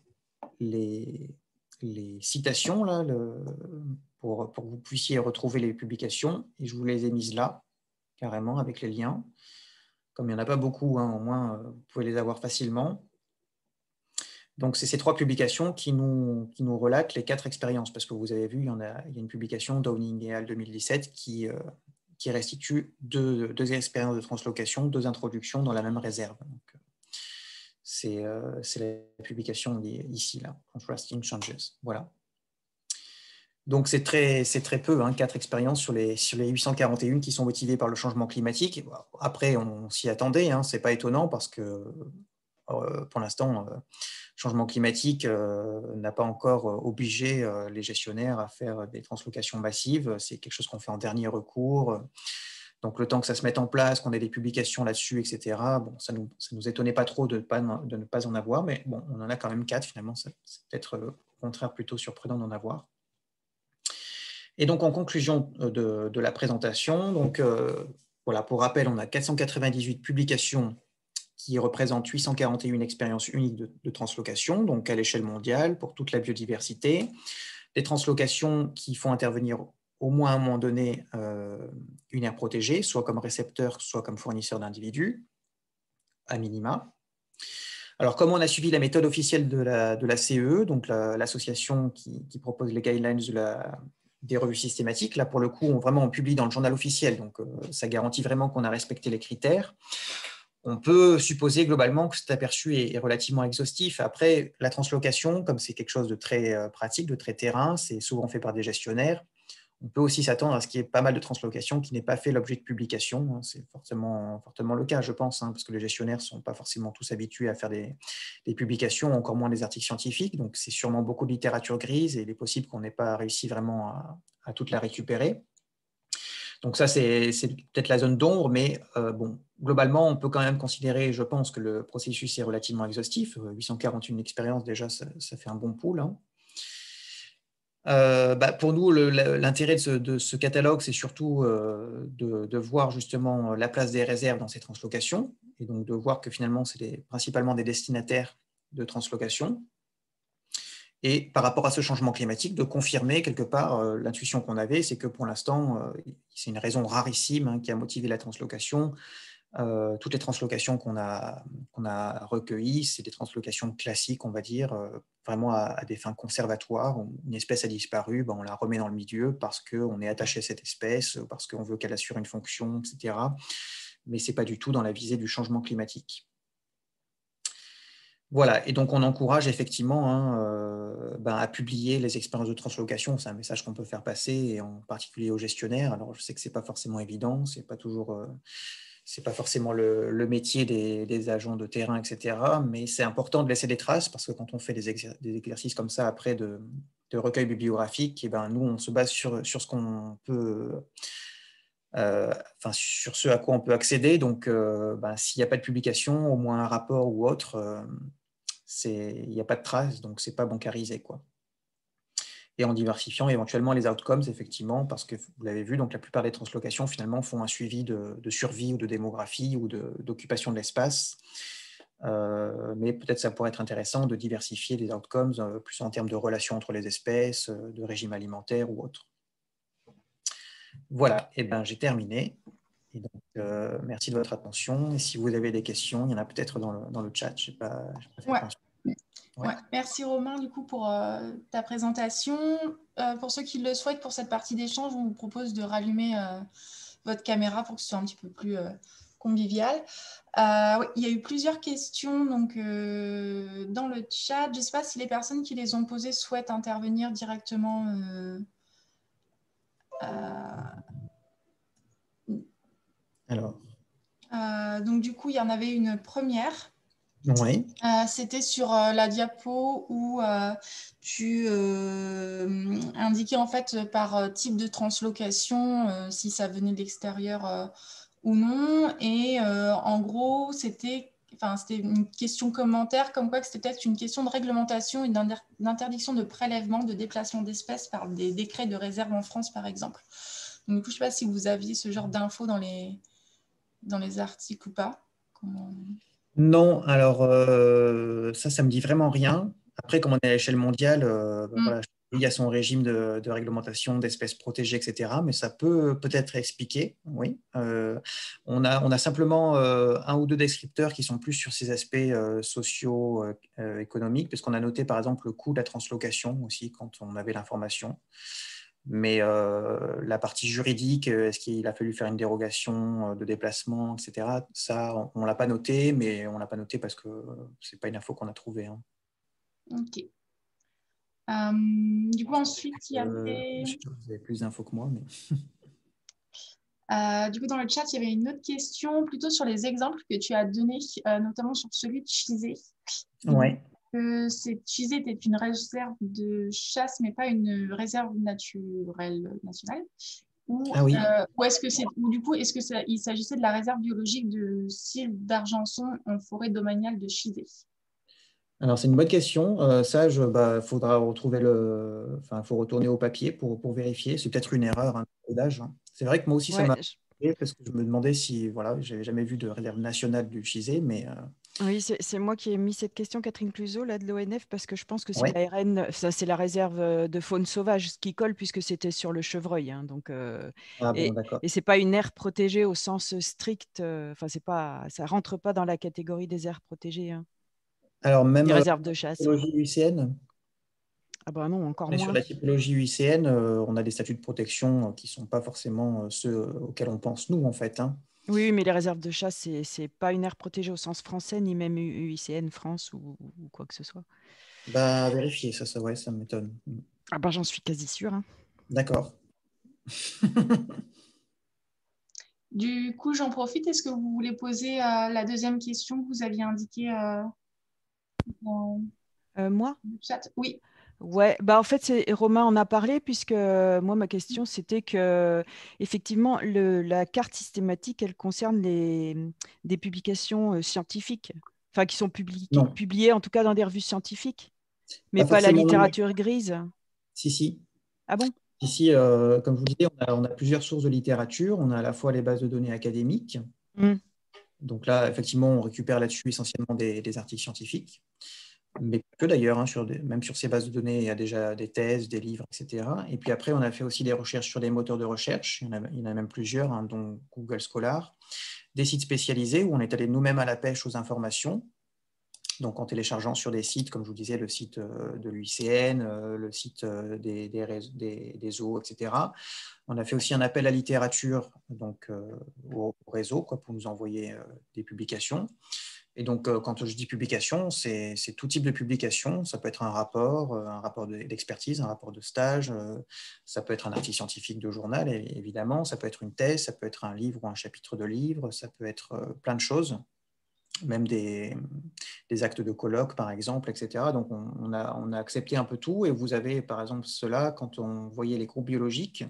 citations là, pour que vous puissiez retrouver les publications, et je vous les ai mises là, carrément, avec les liens. Comme il n'y en a pas beaucoup, hein, au moins vous pouvez les avoir facilement. Donc, c'est ces 3 publications qui nous relatent les 4 expériences, parce que vous avez vu, il y a une publication, Downing et al. 2017, qui restitue 2 expériences de translocation, 2 introductions dans la même réserve. C'est la publication ici, là, Contrasting Changes. Voilà. Donc, c'est très peu, hein, 4 expériences sur les 841 qui sont motivées par le changement climatique. Après, on s'y attendait, hein, ce n'est pas étonnant parce que pour l'instant, le changement climatique n'a pas encore obligé les gestionnaires à faire des translocations massives. C'est quelque chose qu'on fait en dernier recours. Donc, le temps que ça se mette en place, qu'on ait des publications là-dessus, etc., bon, ça nous étonnait pas trop de ne pas en avoir, mais bon, on en a quand même 4 finalement. C'est peut-être au contraire plutôt surprenant d'en avoir. Et donc, en conclusion de la présentation, donc, voilà, pour rappel, on a 498 publications qui représentent 841 expériences uniques de translocation, donc à l'échelle mondiale, pour toute la biodiversité. Des translocations qui font intervenir au moins à un moment donné une aire protégée, soit comme récepteur, soit comme fournisseur d'individus, à minima. Alors, comme on a suivi la méthode officielle de la CE, donc l'association qui propose les guidelines des revues systématiques, là, pour le coup, on publie dans le journal officiel, donc ça garantit vraiment qu'on a respecté les critères. On peut supposer globalement que cet aperçu est relativement exhaustif. Après, la translocation, comme c'est quelque chose de très pratique, de très terrain, c'est souvent fait par des gestionnaires. On peut aussi s'attendre à ce qu'il y ait pas mal de translocations qui n'aient pas fait l'objet de publications. C'est fortement le cas, je pense, parce que les gestionnaires ne sont pas forcément tous habitués à faire des publications, encore moins des articles scientifiques. Donc, c'est sûrement beaucoup de littérature grise et il est possible qu'on n'ait pas réussi vraiment à toute la récupérer. Donc ça, c'est peut-être la zone d'ombre, mais bon, globalement, on peut quand même considérer, je pense, que le processus est relativement exhaustif. 841 expériences, déjà, ça fait un bon pool, hein. Pour nous, l'intérêt de ce catalogue, c'est surtout de voir justement la place des réserves dans ces translocations, et donc de voir que finalement, c'est principalement des destinataires de translocation. Et par rapport à ce changement climatique, de confirmer quelque part l'intuition qu'on avait, c'est que pour l'instant, c'est une raison rarissime, hein, qui a motivé la translocation. Toutes les translocations qu'on a recueillies, c'est des translocations classiques, on va dire, vraiment à des fins conservatoires. Une espèce a disparu, on la remet dans le milieu parce qu'on est attaché à cette espèce, parce qu'on veut qu'elle assure une fonction, etc. Mais ce n'est pas du tout dans la visée du changement climatique. Voilà, et donc on encourage effectivement, hein, à publier les expériences de translocation. C'est un message qu'on peut faire passer, et en particulier aux gestionnaires. Alors je sais que ce n'est pas forcément évident, c'est pas toujours... c'est pas forcément le métier des agents de terrain, etc. Mais c'est important de laisser des traces, parce que quand on fait des exercices comme ça après de recueil bibliographique, et nous, on se base sur ce qu'on peut, sur ce à quoi on peut accéder. Donc, s'il n'y a pas de publication, au moins un rapport ou autre, il n'y a pas de traces, donc c'est pas bancarisé, quoi. Et en diversifiant éventuellement les outcomes, effectivement, parce que vous l'avez vu, donc la plupart des translocations finalement font un suivi de survie ou de démographie ou d'occupation de l'espace. Mais peut-être ça pourrait être intéressant de diversifier les outcomes plus en termes de relations entre les espèces, de régime alimentaire ou autre. Voilà, et j'ai terminé. Et donc, merci de votre attention. Et si vous avez des questions, il y en a peut-être dans le chat. Je n'ai pas fait attention. Ouais. Ouais. Merci Romain du coup pour ta présentation. Pour ceux qui le souhaitent, pour cette partie d'échange, on vous propose de rallumer votre caméra pour que ce soit un petit peu plus convivial. Oui, il y a eu plusieurs questions donc, dans le chat. Je ne sais pas si les personnes qui les ont posées souhaitent intervenir directement. Alors. Donc du coup, il y en avait une première. Oui. C'était sur la diapo où tu indiquais en fait par type de translocation si ça venait de l'extérieur ou non. Et en gros, c'était une question commentaire comme quoi que c'était peut-être une question de réglementation et d'interdiction de prélèvement, de déplacement d'espèces par des décrets de réserve en France, par exemple. Donc, du coup, je ne sais pas si vous aviez ce genre d'infos dans les articles ou pas. Non, alors ça me dit vraiment rien. Après, comme on est à l'échelle mondiale, voilà, il y a son régime de réglementation d'espèces protégées, etc. Mais ça peut peut-être expliquer, oui. On a simplement un ou deux descripteurs qui sont plus sur ces aspects sociaux, économiques, puisqu'on a noté par exemple le coût de la translocation aussi quand on avait l'information. Mais la partie juridique, est-ce qu'il a fallu faire une dérogation de déplacement, etc. Ça, on ne l'a pas noté, mais on ne l'a pas noté parce que ce n'est pas une info qu'on a trouvée, hein. Ok. Du coup, ensuite, il y avait... Je sais pas si vous avez plus d'infos que moi. Mais... du coup, dans le chat, il y avait une autre question plutôt sur les exemples que tu as donnés, notamment sur celui de Chizé. Ouais. Chizé était une réserve de chasse, mais pas une réserve naturelle nationale. Ah oui. Ou est-ce que du coup, est-ce que il s'agissait de la réserve biologique de Cils d'Argenson en forêt domaniale de Chizé? Alors, c'est une bonne question. Ça, faudra retrouver faut retourner au papier pour vérifier. C'est peut-être une erreur, hein, de codage, hein. C'est vrai que moi aussi, ça m'a fait parce que je me demandais si, voilà, j'avais jamais vu de réserve nationale du Chizé, mais... Oui, c'est moi qui ai mis cette question, Catherine Cluzot, là, de l'ONF, parce que je pense que c'est ouais. l'ARN, ça c'est la réserve de faune sauvage, ce qui colle puisque c'était sur le chevreuil, hein, donc, Ah bon, d'accord. et c'est pas une aire protégée au sens strict, enfin ça rentre pas dans la catégorie des aires protégées, hein. Alors, même Des réserves de chasse. typologie UICN, Ah bah non, encore on est sur moins. la typologie UICN, on a des statuts de protection qui ne sont pas forcément ceux auxquels on pense nous, en fait, hein. Oui, mais les réserves de chasse, c'est pas une aire protégée au sens français, ni même UICN France ou quoi que ce soit. Vérifier, ouais, ça m'étonne. Ah bah j'en suis quasi sûre, hein. D'accord. Du coup, j'en profite. Est-ce que vous voulez poser la deuxième question que vous aviez indiquée dans Moi? le chat? Oui. Ouais, bah en fait, Romain en a parlé puisque moi, ma question, c'était que effectivement, la carte systématique, elle concerne des publications scientifiques, enfin qui sont Non, publiées en tout cas dans des revues scientifiques, mais pas pas la forcément. Non. littérature grise. Si, si. Ah bon? Ici, comme je vous disais, on a plusieurs sources de littérature. On a à la fois les bases de données académiques. Hmm. Donc là, effectivement, on récupère là-dessus essentiellement des articles scientifiques. Mais pas que d'ailleurs, hein, même sur ces bases de données, il y a déjà des thèses, des livres, etc. Et puis après, on a fait aussi des recherches sur des moteurs de recherche. Il y en a même plusieurs, hein, dont Google Scholar. Des sites spécialisés où on est allé nous-mêmes à la pêche aux informations. Donc en téléchargeant sur des sites, comme je vous disais, le site de l'UICN, le site des zoos, etc. On a fait aussi un appel à littérature donc, au réseau quoi, pour nous envoyer des publications. Et donc, quand je dis publication, c'est tout type de publication. Ça peut être un rapport d'expertise, un rapport de stage, ça peut être un article scientifique de journal, évidemment, ça peut être une thèse, ça peut être un livre ou un chapitre de livre, ça peut être plein de choses, même des actes de colloque, par exemple, etc. Donc, on a accepté un peu tout. Et vous avez, par exemple, cela, quand on voyait les groupes biologiques,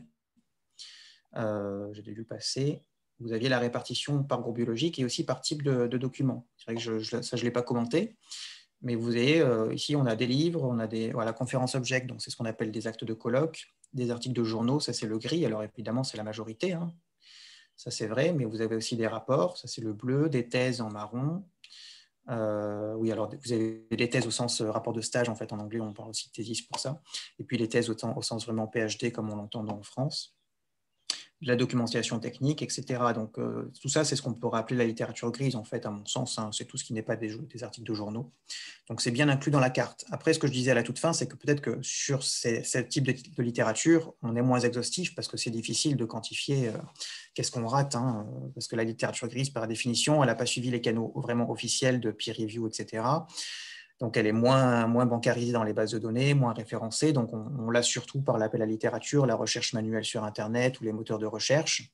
j'ai vu passer, vous aviez la répartition par groupe biologique et aussi par type de document. C'est vrai que ça, je ne l'ai pas commenté, mais vous voyez, ici, on a des livres, on a voilà, conférences objects, donc c'est ce qu'on appelle des actes de colloque, des articles de journaux, ça c'est le gris, alors évidemment, c'est la majorité, hein. Ça c'est vrai, mais vous avez aussi des rapports, ça c'est le bleu, des thèses en marron. Oui, alors vous avez des thèses au sens rapport de stage, en fait, en anglais, on parle aussi de thésis pour ça, et puis les thèses au sens vraiment PhD, comme on l'entend en France, de la documentation technique, etc. Donc, tout ça, c'est ce qu'on peut rappeler la littérature grise, en fait, à mon sens, hein. C'est tout ce qui n'est pas des articles de journaux. Donc, c'est bien inclus dans la carte. Après, ce que je disais à la toute fin, c'est que peut-être que sur ce type de littérature, on est moins exhaustif parce que c'est difficile de quantifier qu'est-ce qu'on rate, hein, parce que la littérature grise, par définition, elle n'a pas suivi les canaux vraiment officiels de peer review, etc. Donc, elle est moins bancarisée dans les bases de données, moins référencée. Donc, on l'a surtout par l'appel à la littérature, la recherche manuelle sur Internet ou les moteurs de recherche.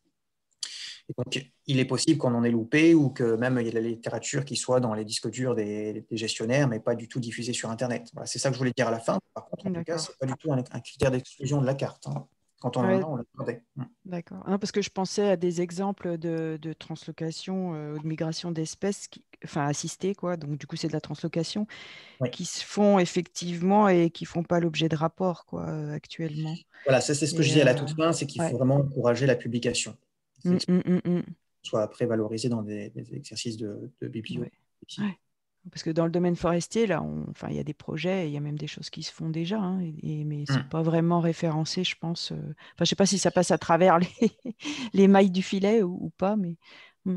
Et donc, il est possible qu'on en ait loupé ou que même il y ait de la littérature qui soit dans les disques durs des gestionnaires, mais pas du tout diffusée sur Internet. Voilà, c'est ça que je voulais dire à la fin. Par contre, en tout cas, ce D'accord. n'est pas du tout un critère d'exclusion de la carte, hein. Quand on en a, Ouais, on l'attendait. d'accord. Non, parce que je pensais à des exemples de translocation ou de migration d'espèces, enfin assistées, quoi. Donc, du coup, c'est de la translocation Oui. qui se font effectivement et qui font pas l'objet de rapports, quoi, actuellement. Voilà, ça c'est ce que je Et disais à la toute fin, c'est qu'il faut ouais. vraiment encourager la publication. C'est Mm, que ce mm, mm, mm. soit après valorisé dans des exercices de biblio. Ouais. Ouais. Parce que dans le domaine forestier, là, enfin, il y a des projets, il y a même des choses qui se font déjà, hein, mais c'est pas vraiment référencé, je pense. Enfin, je sais pas si ça passe à travers les mailles du filet ou pas, mais mm.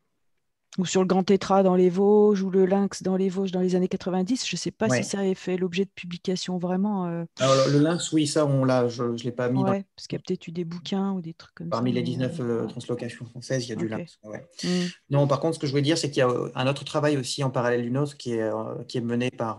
Ou sur le grand tétra dans les Vosges ou le lynx dans les Vosges dans les années 90, je sais pas si Ouais. ça avait fait l'objet de publication vraiment. Alors, le lynx, oui, ça, je ne l'ai pas mis Ouais, parce qu'il y a peut-être eu des bouquins ou des trucs comme ça, parmi les mais 19 translocations françaises, il y a du ok. lynx. Ouais. Mm. Non, par contre, ce que je voulais dire, c'est qu'il y a un autre travail aussi en parallèle du nôtre qui est mené par.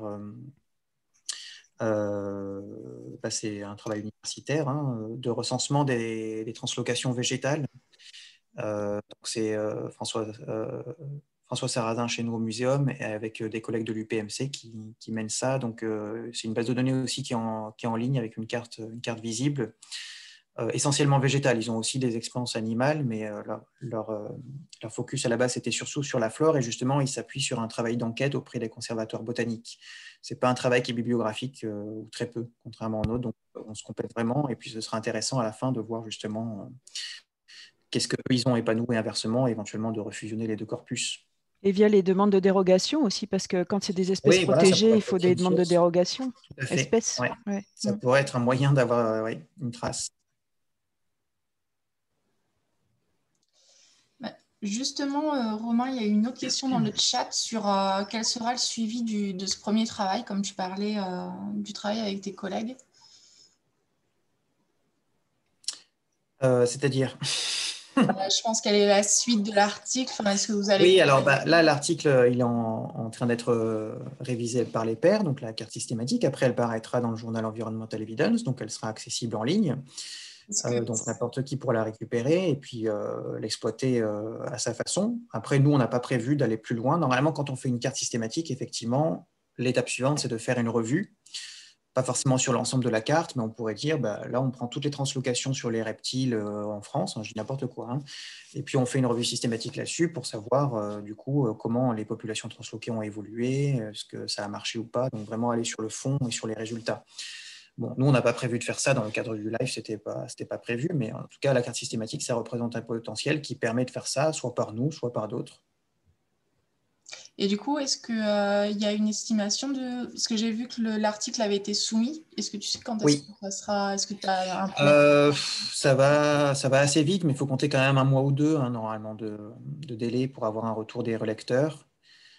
C'est un travail universitaire, hein, de recensement des translocations végétales. Donc c'est François Sarrazin chez nous au Muséum, et avec des collègues de l'UPMC qui mènent ça. Donc, c'est une base de données aussi qui est en ligne avec une carte visible, essentiellement végétale. Ils ont aussi des expériences animales, mais leur focus à la base était surtout sur la flore, et justement, ils s'appuient sur un travail d'enquête auprès des conservateurs botaniques. Ce n'est pas un travail qui est bibliographique, ou très peu, contrairement aux nôtres. Donc, on se complète vraiment, et puis ce sera intéressant à la fin de voir justement qu'est-ce qu'eux, ils ont épanoui, et inversement, éventuellement de refusionner les deux corpus. Et via les demandes de dérogation aussi, parce que quand c'est des espèces Oui, voilà, ça protégées, pourrait il être faut aussi des une demandes de source. dérogation. Tout à fait. Espèces. Ouais. Ouais. Ça Mm. pourrait être un moyen d'avoir une trace. Bah, justement, Romain, il y a une autre question dans le chat sur quel sera le suivi de ce premier travail, comme tu parlais du travail avec tes collègues. C'est-à-dire Je pense quelle est la suite de l'article. Enfin, est-ce que vous allez... Oui, alors là, l'article, il est en train d'être révisé par les pairs, donc la carte systématique. Après, elle paraîtra dans le journal Environmental Evidence, donc elle sera accessible en ligne. Donc n'importe qui pourra la récupérer et puis l'exploiter à sa façon. Après, nous, on n'a pas prévu d'aller plus loin. Normalement, quand on fait une carte systématique, effectivement, l'étape suivante, c'est de faire une revue pas forcément sur l'ensemble de la carte, mais on pourrait dire, là, on prend toutes les translocations sur les reptiles en France, je dis n'importe quoi, hein, et puis on fait une revue systématique là-dessus pour savoir, du coup, comment les populations transloquées ont évolué, est-ce que ça a marché ou pas, donc vraiment aller sur le fond et sur les résultats. Bon, nous, on n'a pas prévu de faire ça dans le cadre du live, c'était pas prévu, mais en tout cas, la carte systématique, ça représente un potentiel qui permet de faire ça, soit par nous, soit par d'autres. Et du coup, est-ce qu'il y a une estimation de... Parce que j'ai vu que l'article avait été soumis. Est-ce que tu sais quand est-ce que ça sera... Est-ce que tu as un plan? Ça va assez vite, mais il faut compter quand même un mois ou deux, hein, normalement, de délai pour avoir un retour des relecteurs.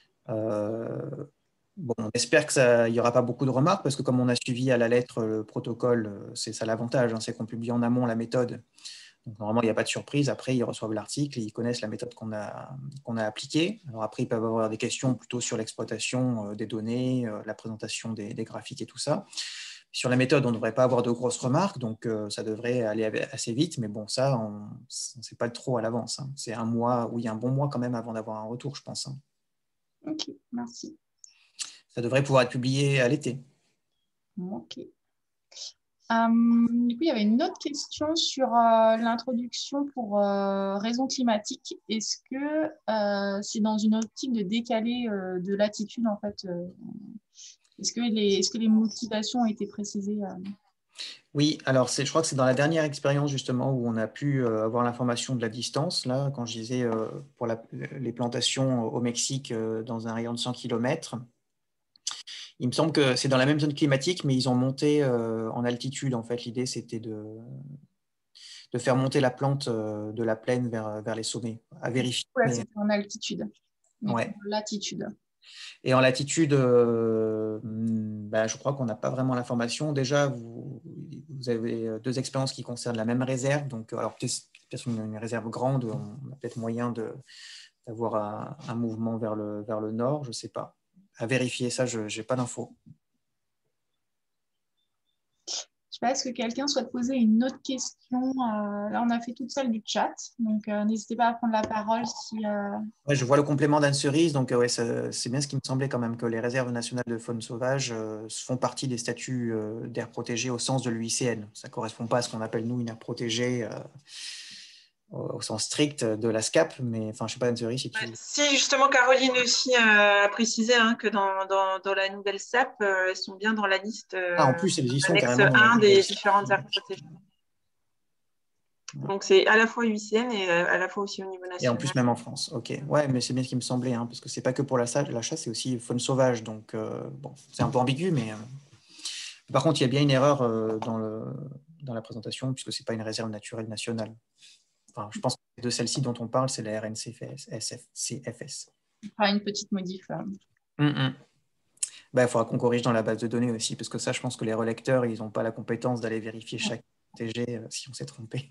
Bon, on espère qu'il n'y aura pas beaucoup de remarques, parce que comme on a suivi à la lettre le protocole, c'est ça l'avantage, hein, c'est qu'on publie en amont la méthode. Donc, normalement, il n'y a pas de surprise. Après, ils reçoivent l'article, ils connaissent la méthode qu'on a appliquée. Alors après, ils peuvent avoir des questions plutôt sur l'exploitation des données, la présentation des graphiques et tout ça. Sur la méthode, on ne devrait pas avoir de grosses remarques, donc ça devrait aller assez vite. Mais bon, ça, on ne sait pas trop à l'avance, hein. C'est un mois, oui, un bon mois quand même avant d'avoir un retour, je pense, hein. Ok, merci. Ça devrait pouvoir être publié à l'été. Ok. Du coup, il y avait une autre question sur l'introduction pour raison climatique. Est-ce que c'est dans une optique de décaler de latitude, en fait est-ce que les motivations ont été précisées Oui, alors je crois que c'est dans la dernière expérience justement où on a pu avoir l'information de la distance. Là, quand je disais pour les plantations au Mexique dans un rayon de 100 km, il me semble que c'est dans la même zone climatique, mais ils ont monté en altitude. En fait, l'idée, c'était de faire monter la plante de la plaine vers les sommets, à vérifier. Ouais, c'était en altitude, mais Ouais. en latitude. Et en latitude, je crois qu'on n'a pas vraiment l'information. Déjà, vous avez deux expériences qui concernent la même réserve. Donc, alors peut-être une réserve grande, on a peut-être moyen d'avoir un mouvement vers le nord, je ne sais pas. À vérifier ça, je n'ai pas d'infos. Je sais pas, est-ce que quelqu'un souhaite poser une autre question? Là, on a fait toute seule du chat, donc n'hésitez pas à prendre la parole si... Ouais, je vois le complément d'Anne Cerise, donc ouais, c'est bien ce qui me semblait quand même, que les réserves nationales de faune sauvage font partie des statuts d'aire protégée au sens de l'UICN. Ça ne correspond pas à ce qu'on appelle, nous, une aire protégée au sens strict de la SCAP, mais enfin, je ne sais pas, Anne Cerise, si tu... Si, justement, Caroline aussi a précisé que dans la nouvelle SAP, elles sont bien dans la liste en plus, elles y sont annexe carrément dans la 1 des nouvelle. différentes aires protégées. Donc, c'est à la fois UICN et à la fois aussi au niveau national. Et en plus, même en France. Ok. Ouais, mais c'est bien ce qui me semblait, hein, parce que c'est pas que pour la chasse, c'est aussi faune sauvage. Donc, bon, c'est un peu ambigu, mais par contre, il y a bien une erreur dans la présentation, puisque c'est pas une réserve naturelle nationale. Enfin, je pense que de celle-ci dont on parle, c'est la RNCFS. On fera une petite modif. Il faudra qu'on corrige dans la base de données aussi, parce que ça, je pense que les relecteurs, ils n'ont pas la compétence d'aller vérifier chaque TG si on s'est trompé.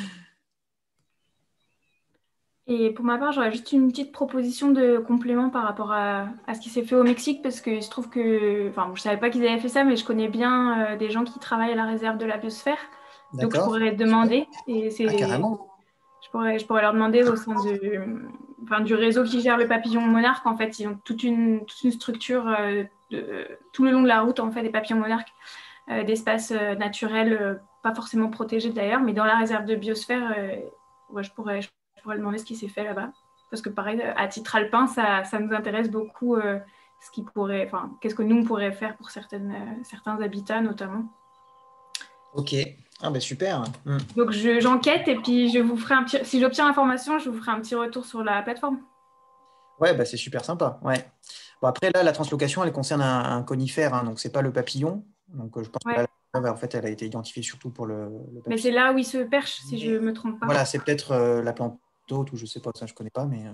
Et pour ma part, j'aurais juste une petite proposition de complément par rapport à ce qui s'est fait au Mexique, parce que je trouve que, enfin, je savais pas qu'ils avaient fait ça, mais je connais bien des gens qui travaillent à la réserve de la biosphère. Donc je pourrais demander, et carrément. je pourrais leur demander au sein du réseau qui gère le papillon monarque. En fait, ils ont toute une structure tout le long de la route, en fait, des papillons monarques, d'espaces naturels, pas forcément protégés d'ailleurs, mais dans la réserve de biosphère, je pourrais demander ce qui s'est fait là-bas. Parce que pareil, à titre alpin, ça nous intéresse beaucoup qu'est-ce que nous, on pourrait faire pour certains habitats notamment. Ok, super. Donc j'enquête et puis je vous ferai si j'obtiens l'information, je vous ferai un petit retour sur la plateforme. Ouais, c'est super sympa. Ouais. Bon, après, là, la translocation, elle concerne un conifère, hein, donc c'est pas le papillon. Donc je pense que là, en fait, elle a été identifiée surtout pour le papillon. Mais c'est là où il se perche, si je ne me trompe pas. Voilà, c'est peut-être la plante d'hôte, ou je sais pas, ça je connais pas, mais...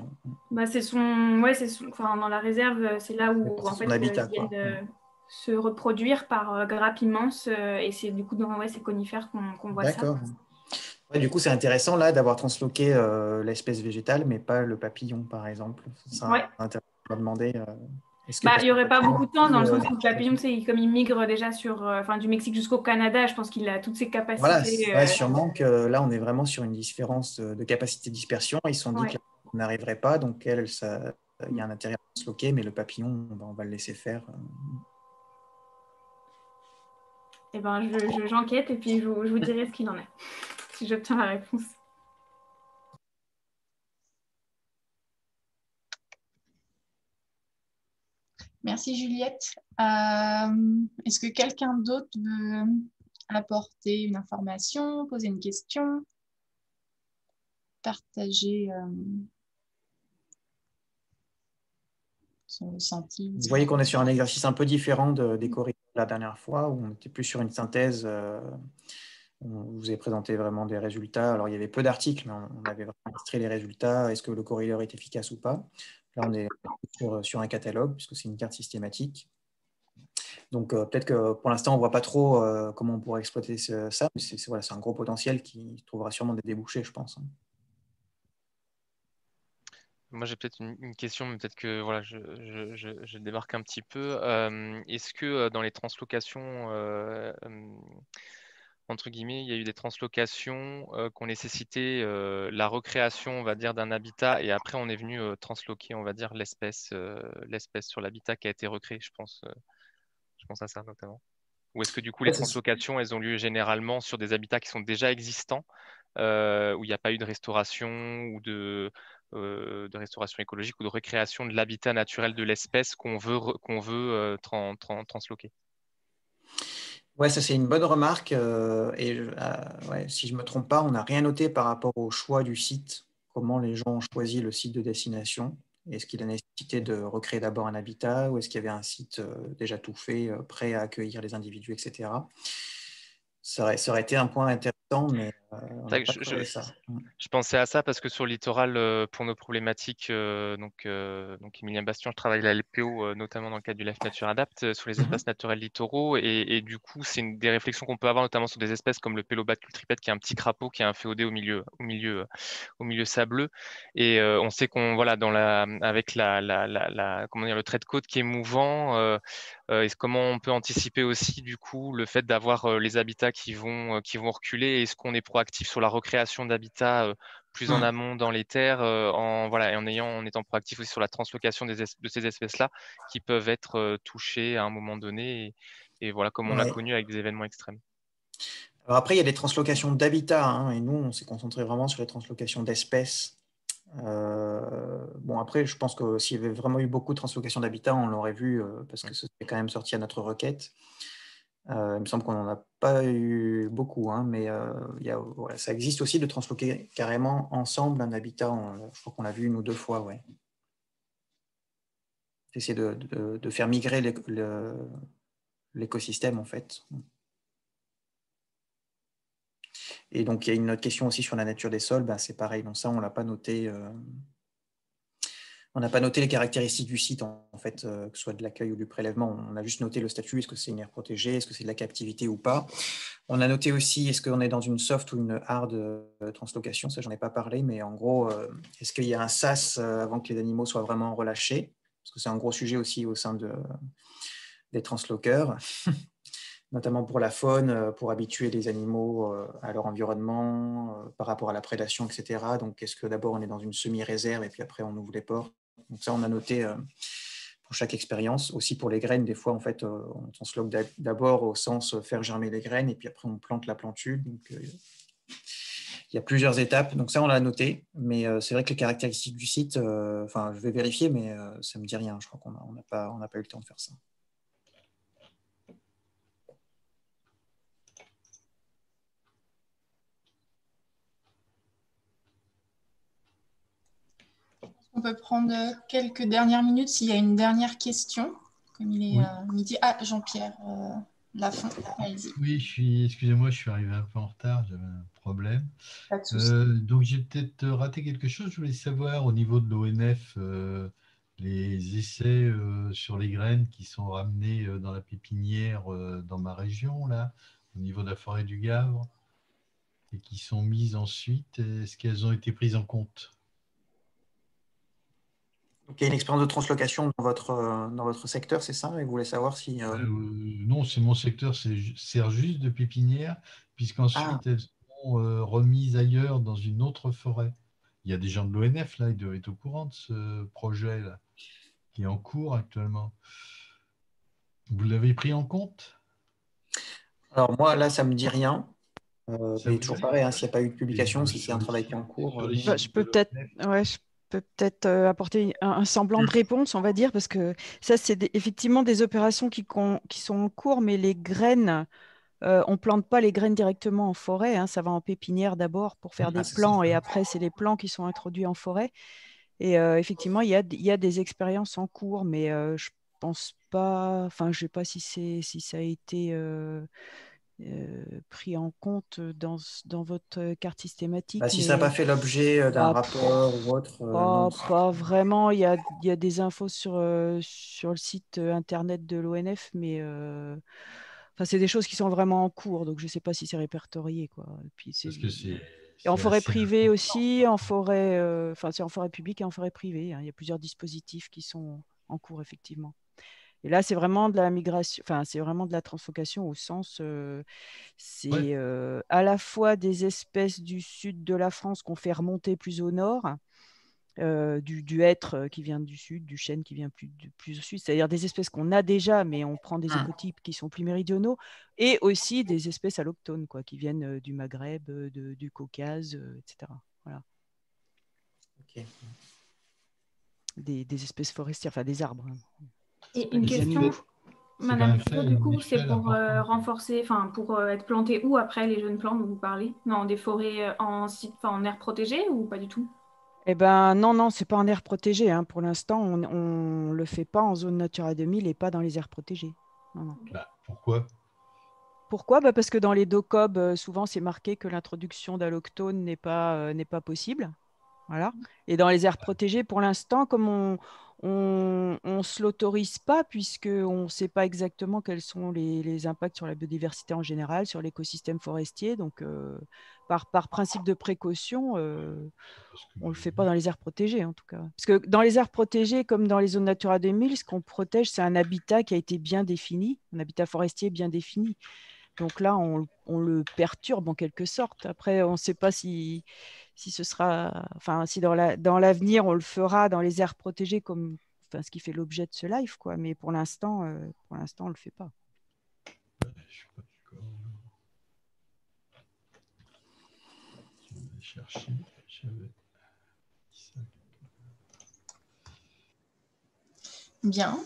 dans la réserve, c'est là où en fait, habitat, ils viennent se reproduire par grappes immenses, et c'est du coup dans ces conifères qu'on voit ça. D'accord. Ouais, du coup, c'est intéressant là d'avoir transloqué l'espèce végétale, mais pas le papillon, par exemple. Ça intéressant de demander. Il n'y aurait pas beaucoup de temps, dans le sens où le papillon, comme il migre déjà du Mexique jusqu'au Canada, je pense qu'il a toutes ses capacités. Voilà, sûrement que là, on est vraiment sur une différence de capacité de dispersion. Ils se sont dit qu'on n'arriverait pas, donc il y a un intérêt à transloquer, mais le papillon, on va le laisser faire. eh ben, j'enquête et puis je vous dirai ce qu'il en est, si j'obtiens la réponse. Merci Juliette. Est-ce que quelqu'un d'autre veut apporter une information, poser une question, partager son ressenti? Vous voyez qu'on est sur un exercice un peu différent des corridors de la dernière fois, où on était plus sur une synthèse. On vous a présenté vraiment des résultats. Alors, il y avait peu d'articles, mais on avait vraiment extrait les résultats. Est-ce que le corridor est efficace ou pas? Là, on est sur un catalogue, puisque c'est une carte systématique. Donc, peut-être que pour l'instant, on ne voit pas trop comment on pourrait exploiter ça, mais c'est un gros potentiel qui trouvera sûrement des débouchés, je pense. Moi, j'ai peut-être une question, mais peut-être que voilà, je débarque un petit peu. Est-ce que dans les translocations, entre guillemets, il y a eu des translocations qui ont nécessité la recréation, on va dire, d'un habitat, et après on est venu transloquer, on va dire, l'espèce sur l'habitat qui a été recréé, je pense à ça notamment. Ou est-ce que du coup les translocations, elles ont lieu généralement sur des habitats qui sont déjà existants, où il n'y a pas eu de restauration ou de restauration écologique ou de recréation de l'habitat naturel de l'espèce qu'on veut transloquer? Ouais, ça c'est une bonne remarque. Ouais, si je ne me trompe pas, on n'a rien noté par rapport au choix du site, comment les gens ont choisi le site de destination. Est-ce qu'il a nécessité de recréer d'abord un habitat ou est-ce qu'il y avait un site déjà tout fait, prêt à accueillir les individus, etc. Ça aurait été un point intéressant, mais on n'a pas creusé ça. Je pensais à ça parce que sur le littoral, pour nos problématiques, donc Emilien Bastien, je travaille à la LPO, notamment dans le cadre du Life Nature Adapt, sur les espaces naturels littoraux. Et du coup, c'est des réflexions qu'on peut avoir, notamment sur des espèces comme le Pélobat cultripète, qui est un petit crapaud, qui a un féodé au milieu sableux. Et on sait qu'on, voilà, avec comment dire, le trait de côte qui est mouvant, et comment on peut anticiper aussi du coup le fait d'avoir les habitats qui vont reculer? Est-ce qu'on est proactif sur la recréation d'habitats plus en amont dans les terres, en étant proactif aussi sur la translocation de ces espèces-là qui peuvent être touchées à un moment donné, et voilà, comme on l'a connu avec des événements extrêmes. Alors après, il y a des translocations d'habitats, hein, et nous, on s'est concentré vraiment sur les translocations d'espèces. Bon, après, je pense que s'il y avait vraiment eu beaucoup de translocations d'habitats, on l'aurait vu, parce que c'est quand même sorti à notre requête. Il me semble qu'on n'en a pas eu beaucoup, hein, mais voilà, ça existe aussi de transloquer carrément ensemble un habitat. Je crois qu'on l'a vu une ou deux fois, ouais. Essayer de faire migrer l'écosystème, en fait. Et donc, il y a une autre question aussi sur la nature des sols. Ben, c'est pareil, donc ça, on ne l'a pas noté. On n'a pas noté les caractéristiques du site, en fait, que ce soit de l'accueil ou du prélèvement. On a juste noté le statut, est-ce que c'est une aire protégée, est-ce que c'est de la captivité ou pas. On a noté aussi, est-ce qu'on est dans une soft ou une hard translocation, ça, j'en ai pas parlé, mais en gros, est-ce qu'il y a un sas avant que les animaux soient vraiment relâchés? Parce que c'est un gros sujet aussi au sein des transloqueurs, notamment pour la faune, pour habituer les animaux à leur environnement, par rapport à la prédation, etc. Donc, est-ce que d'abord on est dans une semi-réserve et puis après on ouvre les portes? Donc ça, on a noté pour chaque expérience. Aussi pour les graines, des fois, en fait, on transloque d'abord au sens faire germer les graines et puis après on plante la plantule. Donc, il y a plusieurs étapes. Donc ça, on l'a noté. Mais c'est vrai que les caractéristiques du site, je vais vérifier, mais ça ne me dit rien. Je crois qu'on n'a pas eu le temps de faire ça. On peut prendre quelques dernières minutes s'il y a une dernière question, comme il est midi. Ah, Jean-Pierre Lafont, allez-y. Oui, excusez-moi, je suis arrivé un peu en retard, j'avais un problème. Pas de souci. Donc j'ai peut-être raté quelque chose. Je voulais savoir au niveau de l'ONF, les essais sur les graines qui sont ramenées dans la pépinière dans ma région, là, au niveau de la forêt du Gavre, et qui sont mises ensuite, est-ce qu'elles ont été prises en compte? Donc, il y a une expérience de translocation dans votre secteur, c'est ça? Et vous voulez savoir si… Non, c'est mon secteur, sert juste de pépinière, puisqu'ensuite elles sont remises ailleurs dans une autre forêt. Il y a des gens de l'ONF, là, ils doivent être au courant de ce projet-là, qui est en cours actuellement. Vous l'avez pris en compte? Alors moi, là, ça ne me dit rien. Ça Mais vous toujours dit pareil, hein, s'il n'y a pas eu de publication, Et si c'est un travail qui est en cours. sur les Non. Bah, sites je de peux peut-être l'ONF, ouais, je peux peut-être apporter un semblant de réponse, on va dire, parce que ça, c'est effectivement des opérations qui sont en cours, mais les graines, on ne plante pas les graines directement en forêt, hein, ça va en pépinière d'abord pour faire Ah, des c'est ça. plants, et après, c'est les plants qui sont introduits en forêt. Et effectivement, il y a des expériences en cours, mais je pense pas, enfin, je ne sais pas si ça a été pris en compte dans votre carte Bah, systématique, si ça n'a pas mais fait l'objet d'un bah, rapport ou autre, non. pas vraiment. Il y a des infos sur le site internet de l'ONF, mais enfin, c'est des choses qui sont vraiment en cours, donc je ne sais pas si c'est répertorié, quoi. Et puis parce que et en c'est forêt assez privée important. aussi, en forêt, enfin, c'est en forêt publique et en forêt privée, hein. Il y a plusieurs dispositifs qui sont en cours, effectivement. Et là, c'est vraiment de la migration, enfin, c'est vraiment de la translocation au sens, Ouais. c'est à la fois des espèces du sud de la France qu'on fait remonter plus au nord, du hêtre qui vient du sud, du chêne qui vient plus au sud, c'est-à-dire des espèces qu'on a déjà, mais on prend des Hum, écotypes qui sont plus méridionaux, et aussi des espèces alloctones, quoi, qui viennent du Maghreb, du Caucase, etc. Voilà. ok. Des espèces forestières, enfin des arbres, hein. C'est Et pas une Et des question, animaux. c'est quand Madame même Plutôt, fait à du une coup, c'est échelle pour importante. renforcer, enfin, pour être planté où après les jeunes plants dont vous parlez? Dans des forêts en site, enfin, en aire protégée ou pas du tout? Eh ben non, non, c'est pas en aire protégée, hein. Pour l'instant, on le fait pas en zone Natura 2000 et pas dans les aires protégées. Non, non. Bah, pourquoi? Pourquoi? Bah, parce que dans les DOCOB, souvent c'est marqué que l'introduction d'alloctones n'est pas possible. Voilà. Et dans les aires protégées, pour l'instant, comme on se l'autorise pas, puisqu'on ne sait pas exactement quels sont les impacts sur la biodiversité en général, sur l'écosystème forestier. Donc, par principe de précaution, Parce que on ne le fait pas dans les aires protégées, en tout cas. Parce que dans les aires protégées, comme dans les zones Natura 2000, ce qu'on protège, c'est un habitat qui a été bien défini, un habitat forestier bien défini. Donc là, on le perturbe en quelque sorte. Après, on ne sait pas si ce sera, enfin, si dans l'avenir, on le fera dans les aires protégées comme, enfin, ce qui fait l'objet de ce live, quoi. Mais pour l'instant, on le fait pas. je suis pas d'accord. Je vais chercher. J'avais ça. Bien.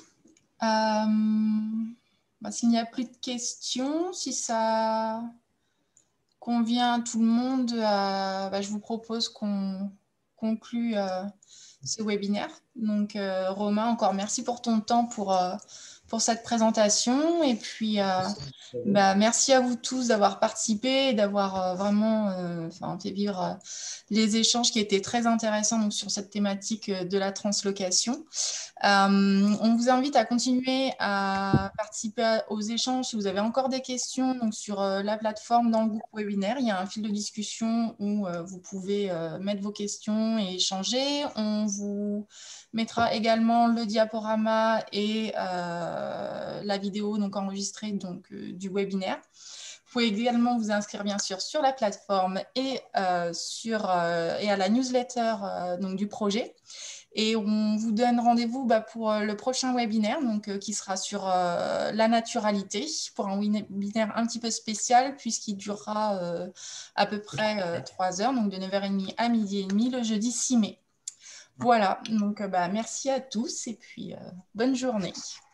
Bah, s'il n'y a plus de questions, si ça convient à tout le monde, bah, je vous propose qu'on conclue ce webinaire. Donc, Romain, encore merci pour ton temps pour cette présentation. Et puis, bah, merci à vous tous d'avoir participé et d'avoir vraiment fait vivre les échanges qui étaient très intéressants donc, sur cette thématique de la translocation. On vous invite à continuer à participer aux échanges si vous avez encore des questions donc sur la plateforme dans le groupe webinaire. Il y a un fil de discussion où vous pouvez mettre vos questions et échanger. On vous mettra également le diaporama et la vidéo donc enregistrée donc, du webinaire. Vous pouvez également vous inscrire bien sûr sur la plateforme et à la newsletter donc, du projet. Et on vous donne rendez-vous pour le prochain webinaire donc, qui sera sur la naturalité, pour un webinaire un petit peu spécial puisqu'il durera à peu près 3 heures, donc de 9h30 à 12h30 le jeudi 6 mai. Voilà, donc merci à tous et puis bonne journée.